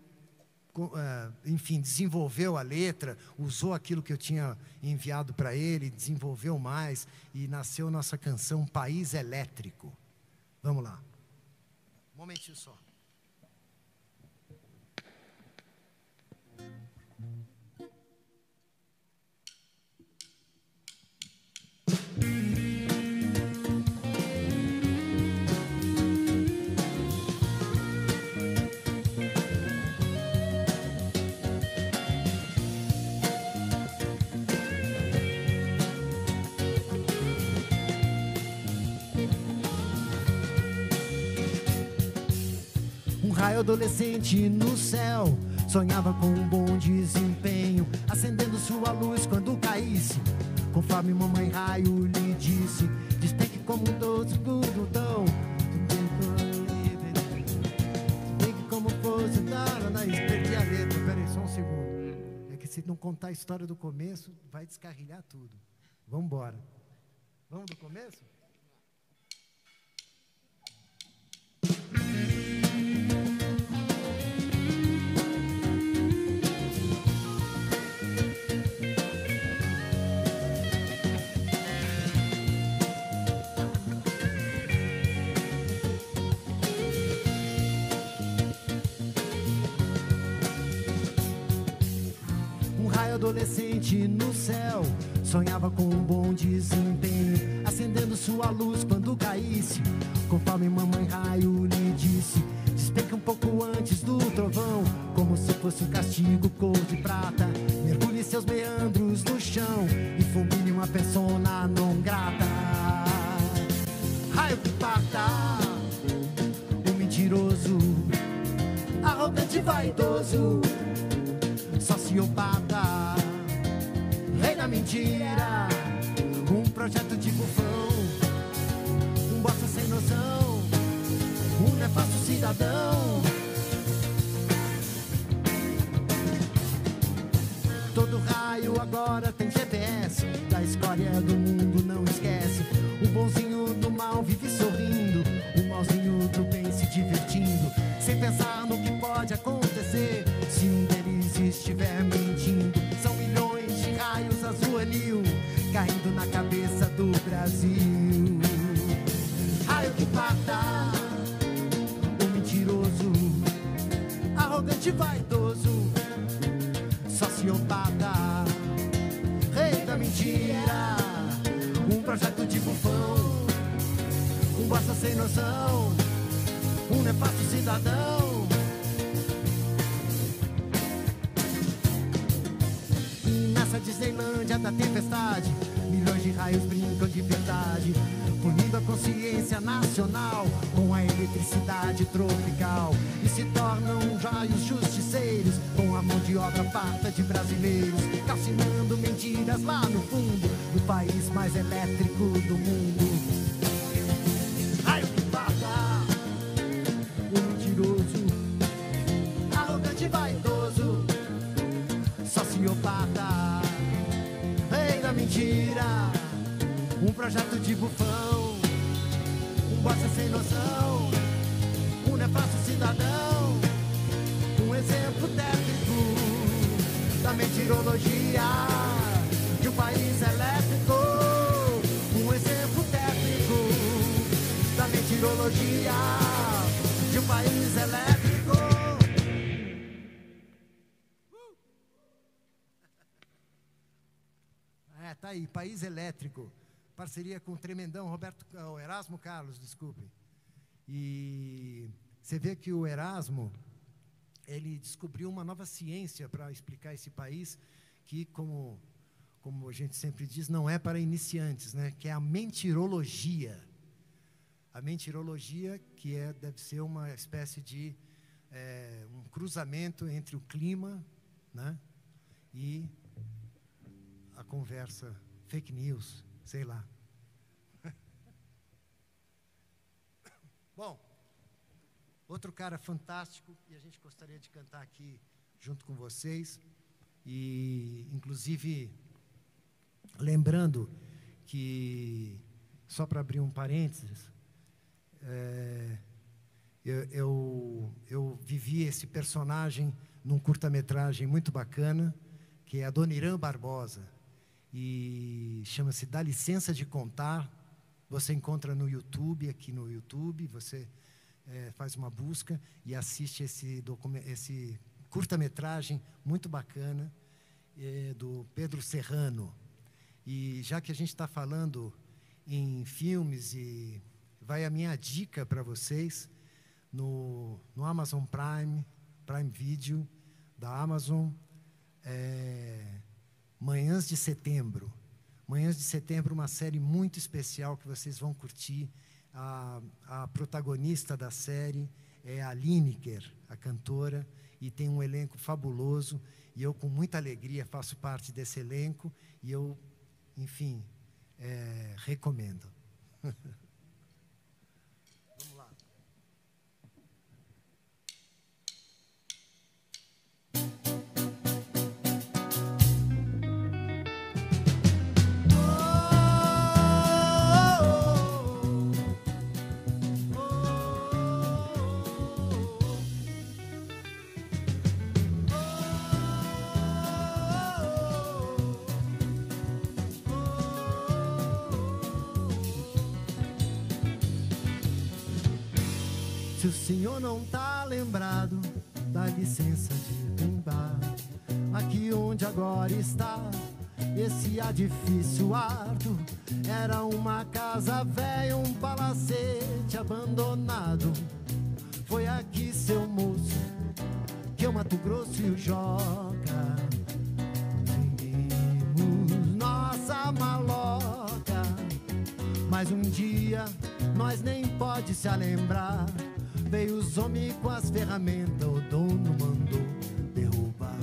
enfim, desenvolveu a letra, usou aquilo que eu tinha enviado para ele, desenvolveu mais, e nasceu nossa canção País Elétrico. Vamos lá. Um momentinho só. Raio adolescente no céu, sonhava com um bom desempenho, acendendo sua luz quando caísse. Conforme mamãe raio lhe disse, despegue como um doce burudão. Despegue como fosse dar na perdi a letra. Peraí, só um segundo. É que se não contar a história do começo, vai descarrilhar tudo. Vamos embora. Vamos do começo? Adolescente no céu, sonhava com um bom desempenho, acendendo sua luz quando caísse. Conforme mamãe raio lhe disse, despegue um pouco antes do trovão, como se fosse um castigo cor de prata. Mergulhe seus meandros no chão e fulmine uma persona não grata. Raio que parta, um mentiroso, arrogante e vaidoso, sociopata, rei da mentira, um projeto de bufão, um bosta sem noção, um nefasto cidadão. Todo raio agora tem G P S, da escória do mundo não esquece. O bonzinho do mal vive sorrindo, o malzinho do bem se divertindo, sem pensar no que pode acontecer se um deles estiver mentindo. São milhões de raios azul anil caindo na cabeça do Brasil. Raio que parta, o mentiroso, arrogante e vaidoso, sociopata, rei da mentira, um projeto de bufão, um bosta sem noção, um nefasto cidadão. Nessa Disneylândia da tempestade, milhões de raios brincam de verdade. unindo a consciência nacional com a eletricidade tropical, e se tornam raios justiceiros com a mão de obra farta de brasileiros, calcinando mentiras lá no fundo do país mais elétrico do mundo. Raio que passa, o mentiroso, arrogante e vaidoso, sociopata, rei da mentira, um projeto de bufão, um bosta sem noção, um nefasto cidadão, um exemplo técnico da mentirologia de um país elétrico, um exemplo técnico da mentirologia de um país elétrico. É, tá aí, país elétrico. Parceria com o tremendão Roberto, o Erasmo Carlos, desculpe. E você vê que o Erasmo, ele descobriu uma nova ciência para explicar esse país, que, como, como a gente sempre diz, não é para iniciantes, né? Que é a mentirologia. A mentirologia, que é, deve ser uma espécie de é, um cruzamento entre o clima, né? E a conversa fake news. Sei lá. Bom, outro cara fantástico, e a gente gostaria de cantar aqui junto com vocês, e inclusive lembrando que, só para abrir um parênteses, é, eu, eu, eu vivi esse personagem num curta-metragem muito bacana, que é a Dona Irã Barbosa, e chama-se Dá Licença de Contar. Você encontra no YouTube, aqui no YouTube, você é, faz uma busca e assiste esse, esse curta-metragem muito bacana, é, do Pedro Serrano. E já que a gente está falando em filmes, e vai a minha dica para vocês, no, no Amazon Prime, Prime Video, da Amazon, é, Manhãs de Setembro. Manhãs de Setembro, uma série muito especial que vocês vão curtir. A, a protagonista da série é a Lineker, a cantora, e tem um elenco fabuloso. E eu, com muita alegria, faço parte desse elenco. E eu, enfim, é, recomendo. Vamos lá. Se o senhor não tá lembrado, dá licença de tumbar. Aqui onde agora está esse edifício árduo, era uma casa velha, um palacete abandonado. Foi aqui, seu moço, que o Mato Grosso e o Joca vendemos nossa maloca. Mas um dia nós nem pode se lembrar, veio os homens com as ferramentas, o dono mandou derrubar.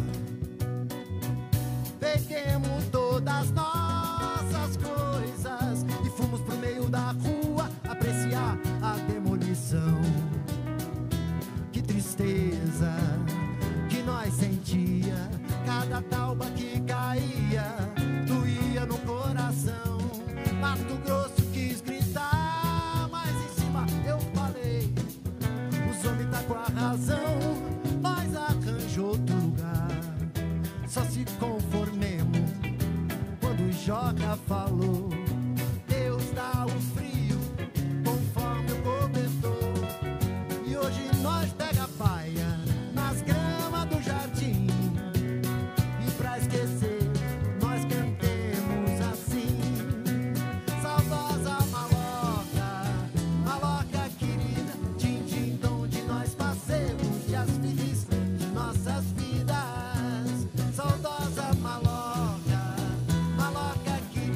Peguemos todas nossas coisas e fomos pro meio da rua apreciar a demolição. Que tristeza que nós sentia, cada tauba que caía doía no coração. Mato Grosso quis gritar, mas em cima eu falei, os homens tá com a razão, nós arranjamos outro lugar. Só se conformemos quando o Joca falou, Deus dá o frio conforme o cobertor. E hoje nós pega a paia nas gramas do jardim, e pra esquecer nós cantemos assim: saudosa maloca, maloca querida, din din dom, de nós passemos dias felizes de nossas vidas. Saudosa maloca, maloca querida,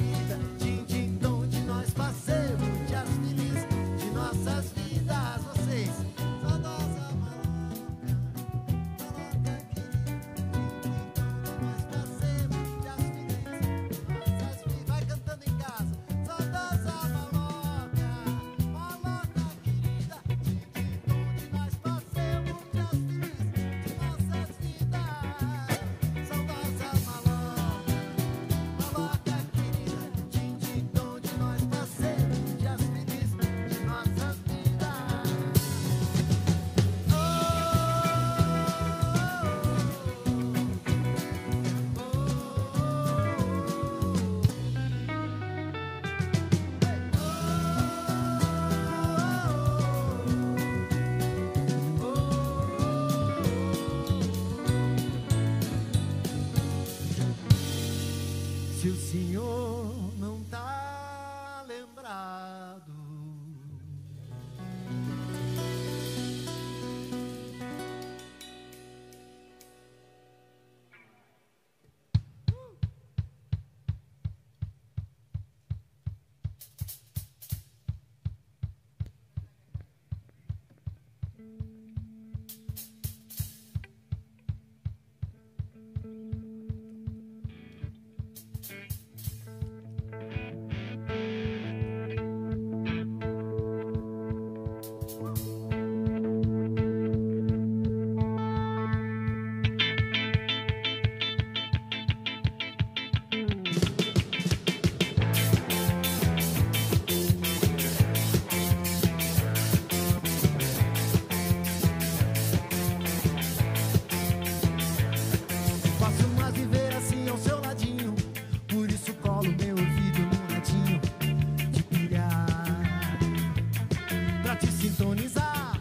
pra te sintonizar,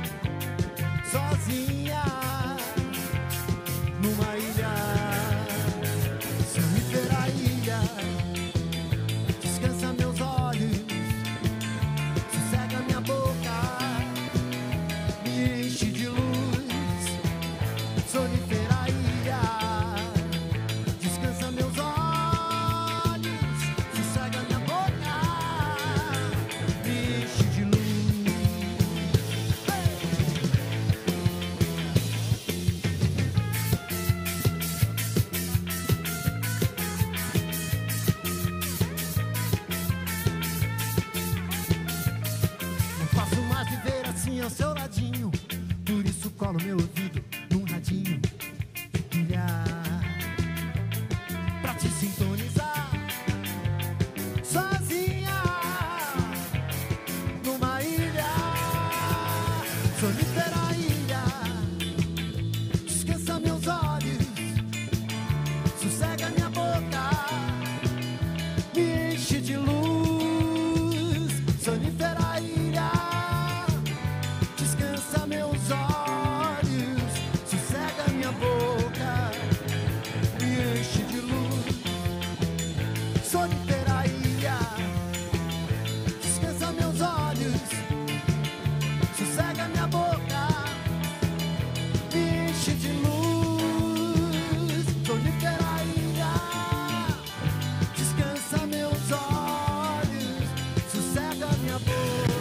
sozinha, numa ilha, sonífera ilha. Descansa meus olhos, sossega minha boca, me enche de luz, sonífera ilha. Descansa meus olhos, sossega minha boca, me enche de luz. Não posso mais viver assim ao seu ladinho, por isso colo meu ouvido num radinho e pilhar pra te sintonizar, sozinha, numa ilha, sonífera ilha. Descansa meus olhos, sossega minha boca, me enche de luz, sonífera ilha. Descansa meus olhos, sossega minha boca, me enche de luz, sonífera ilha. Descansa meus olhos, sossega minha boca, me enche de luz, sonífera ilha. Descansa meus olhos, sossega minha boca.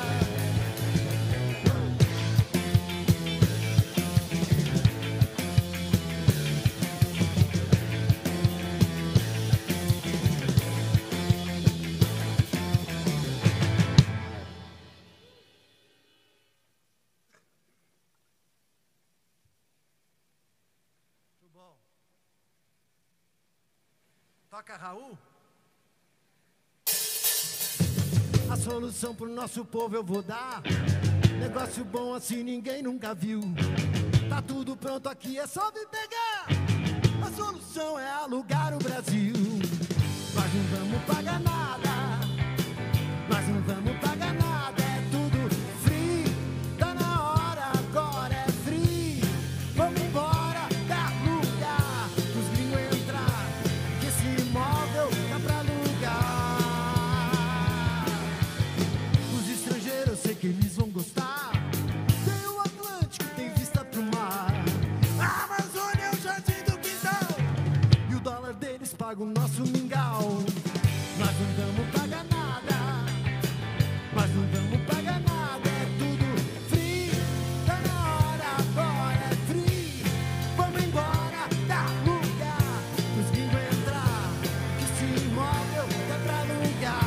Muito bom. Toca, Raul. A solução pro nosso povo eu vou dar. Negócio bom assim ninguém nunca viu. Tá tudo pronto aqui, é só vir pegar. A solução é alugar o Brasil. Nós não vamos pagar nada, nós não vamos pagar nada. É tudo free, tá na hora, agora é free. Vamos embora, dá lugar pros gringos entrar, que esse imóvel dá pra alugar. Os estrangeiros eu sei que eles vão gostar. Tem o Atlântico, tem vista pro mar. A Amazônia é o jardim do quintal, e o dólar deles paga o nosso mingau. Nós não vamos pagar nada, nós não vamos pagar nada. É tudo free, tá na hora, agora é free. Vamos embora, dá lugar pros gringos entrar, que esse imóvel dá pra alugar.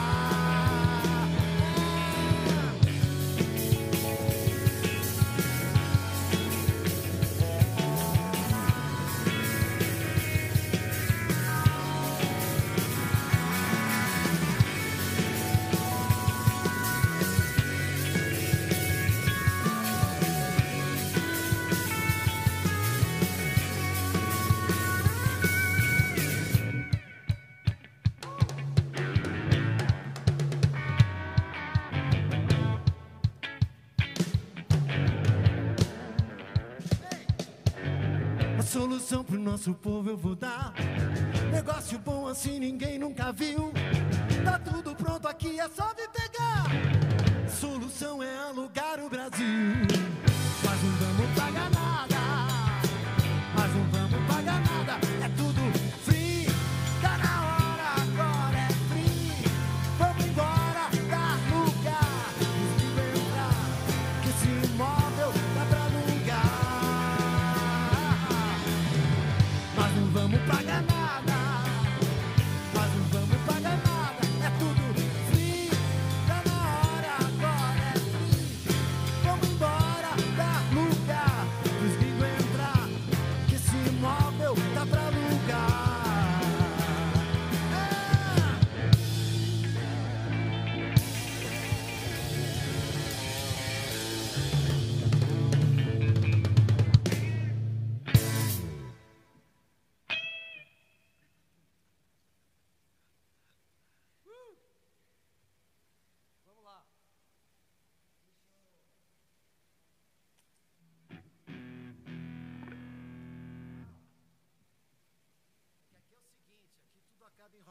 A solução pro nosso povo eu vou dar. Negócio bom assim ninguém nunca viu. Tá tudo pronto aqui, é só vir pegar. A solução é alugar o Brasil. Nós não vamos pagar nada, nós não vamos pagar nada. É tudo free, tá na hora, agora é free. Vamos embora, dá lugar pros gringos entrar, que esse imóvel dá pra alugar. Nós não vamos pagar nada, nós não vamos pagar nada. É tudo free,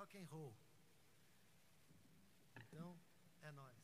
rock and roll. Então, é nóis.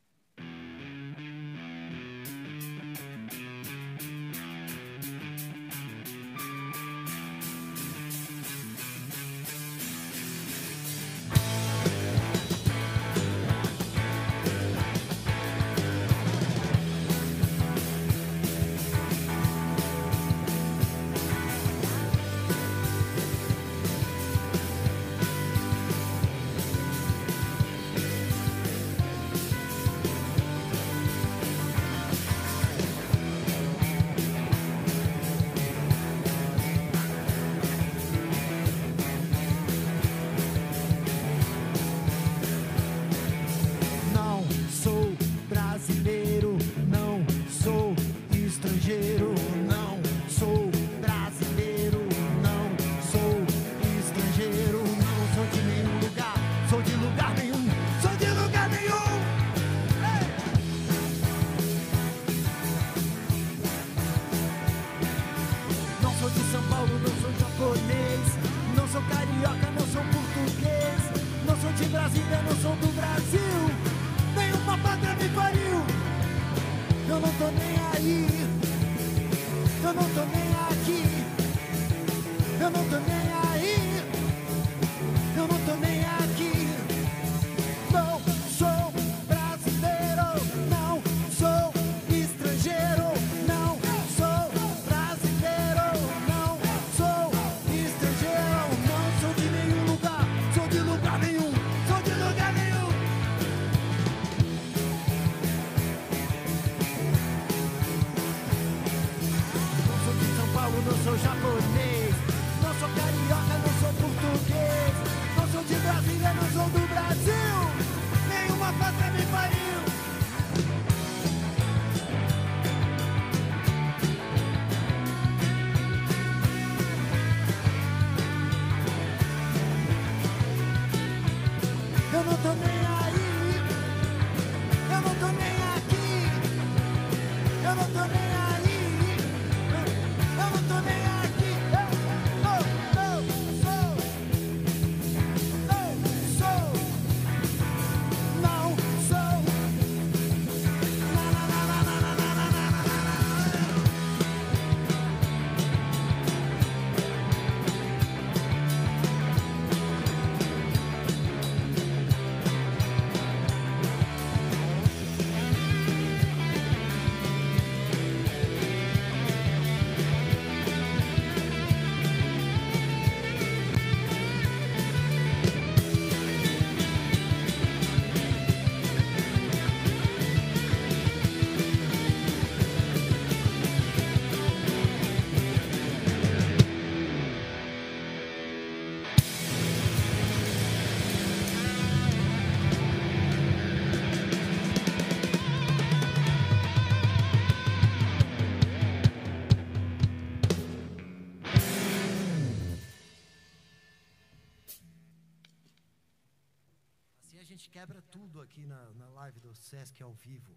Quebra tudo aqui na, na live do Sesc ao vivo.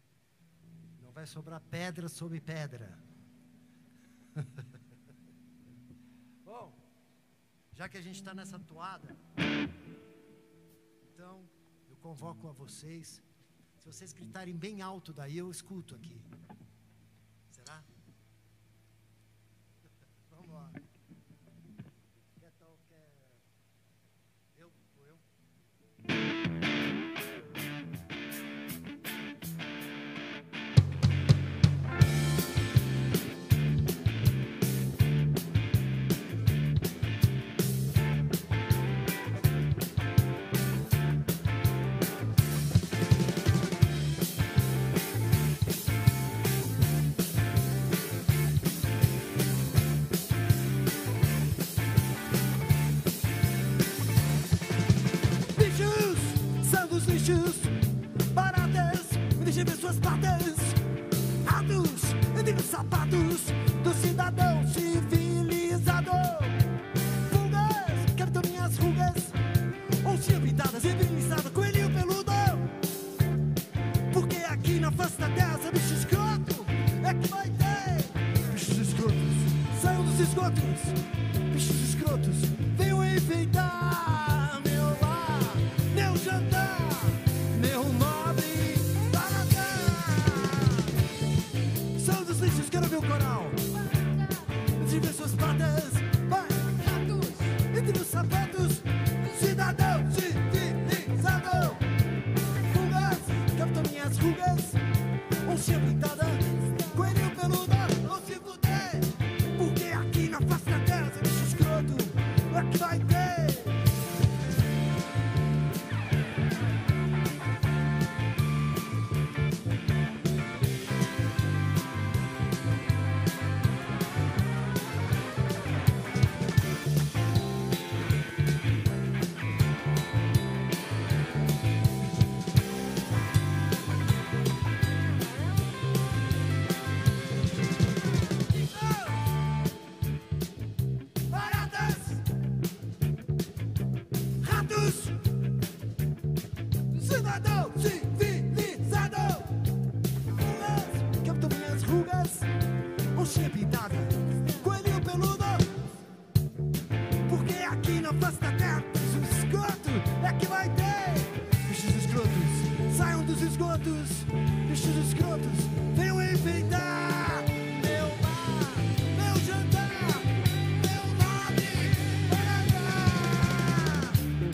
Não vai sobrar pedra sobre pedra. Bom, já que a gente está nessa toada, então eu convoco a vocês. Se vocês gritarem bem alto daí, eu escuto aqui. Será? Vamos lá. Quer tal, quer... Eu? Ou eu? Baratas, deixa ver suas patas. Atos, entre os sapatos do cidadão civilizado. Fugas, captam minhas rugas. Oncinha pintada, civilizada, coelhinho peludo. Porque aqui na face da terra, bicho escroto é que vai ter. Bichos escrotos, saiam dos esgotos. Bichos escrotos, venham enfeitar meu Mãozinha pintada, coelhinho peludo. Porque aqui na face da terra, os esgotos é que vai ter. Bichos escrotos, saiam dos esgotos. Bichos escrotos, venham enfeitar meu bar, meu jantar, meu nome para dar.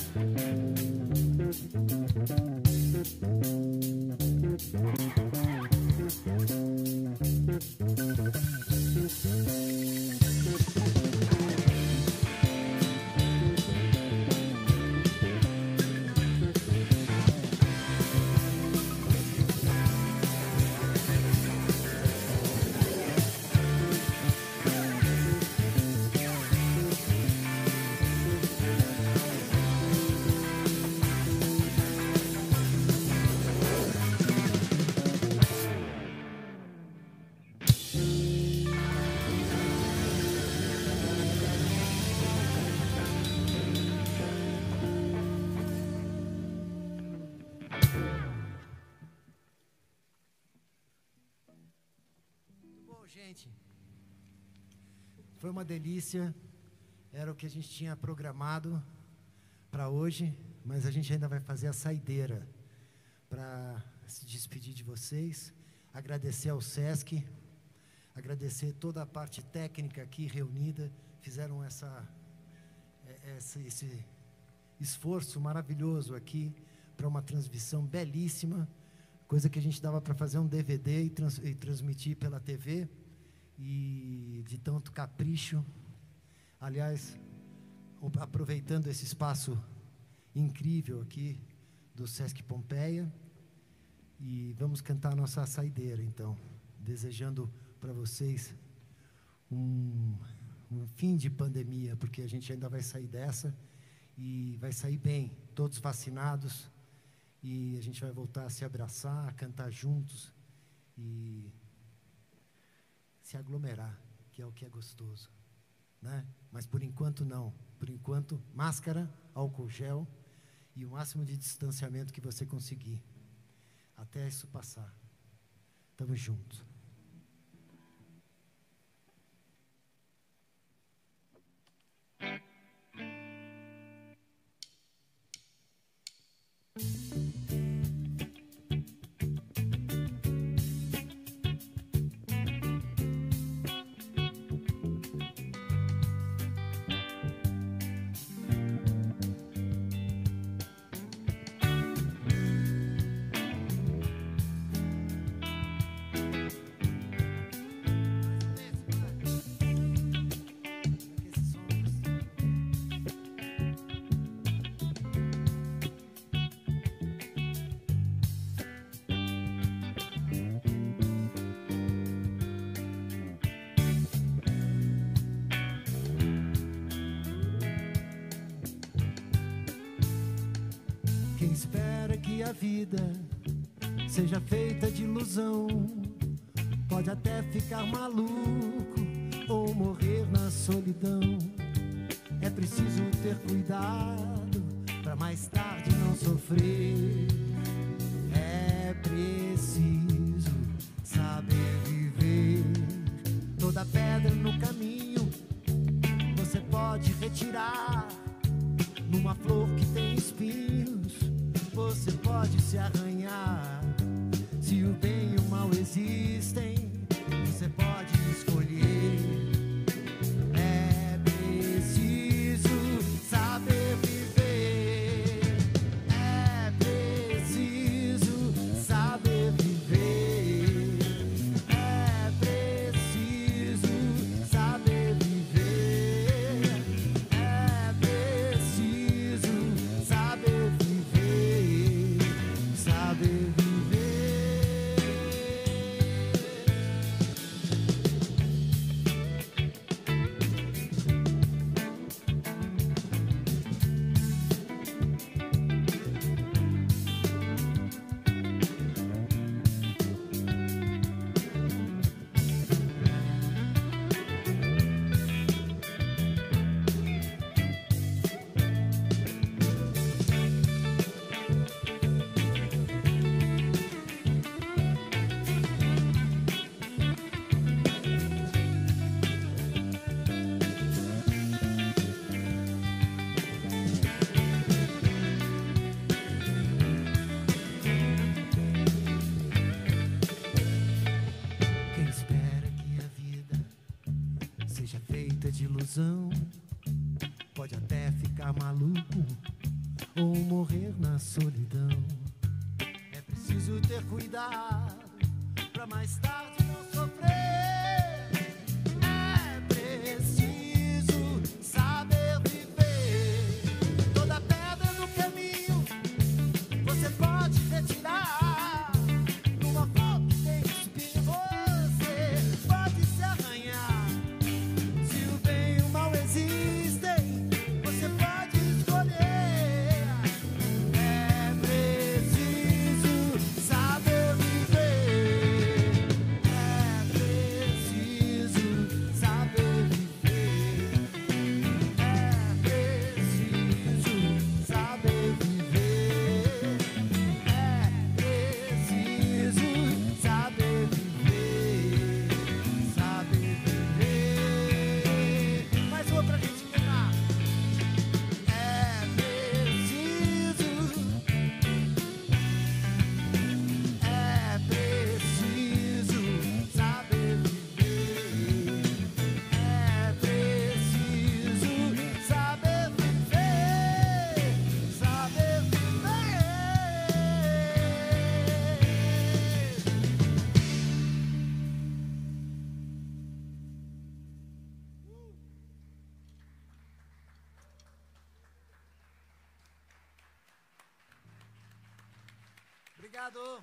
Gente, foi uma delícia, era o que a gente tinha programado para hoje, mas a gente ainda vai fazer a saideira para se despedir de vocês, agradecer ao Sesc, agradecer toda a parte técnica aqui reunida, fizeram essa, essa, esse esforço maravilhoso aqui para uma transmissão belíssima, coisa que a gente dava para fazer um D V D e, trans, e transmitir pela T V, e de tanto capricho. Aliás, aproveitando esse espaço incrível aqui do Sesc Pompeia, e vamos cantar a nossa saideira, então, desejando para vocês um, um fim de pandemia, porque a gente ainda vai sair dessa, e vai sair bem, todos vacinados, e a gente vai voltar a se abraçar, a cantar juntos, e se aglomerar, que é o que é gostoso, né? Mas por enquanto não, por enquanto máscara, álcool gel e o máximo de distanciamento que você conseguir, até isso passar. Estamos juntos. Quem espera que a vida seja feita de ilusão pode até ficar maluco ou morrer na solidão. É preciso ter cuidado para mais tarde não sofrer. É preciso saber viver. Toda pedra no caminho você pode retirar. Numa flor que tem espinhos você pode se arranhar. Se o bem e o mal existem, você pode escolher. É preciso saber viver. É preciso saber viver. É preciso saber viver. É preciso saber viver. Saber viver. chega de ilusão, pode até ficar maluco ou morrer na solidão. É preciso ter cuidado pra mais tarde não sofrer. É preciso saber viver. Toda pedra no caminho você pode retirar. Numa flor que tem espinho você pode se arranhar. Se o bem e o mal existem, você pode escolher. É preciso saber viver. É preciso saber viver. É preciso saber viver. É preciso saber viver. Saber viver. Mais outra gente cantar. É preciso. É preciso saber viver. É preciso saber viver. Saber viver. Obrigado.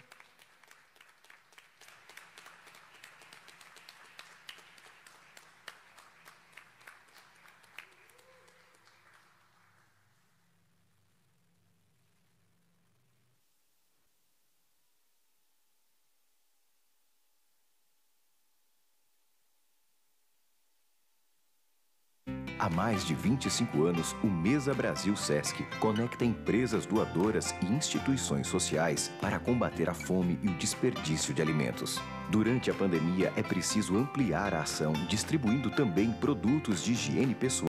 Há mais de vinte e cinco anos, o Mesa Brasil Sesc conecta empresas doadoras e instituições sociais para combater a fome e o desperdício de alimentos. Durante a pandemia, é preciso ampliar a ação, distribuindo também produtos de higiene pessoal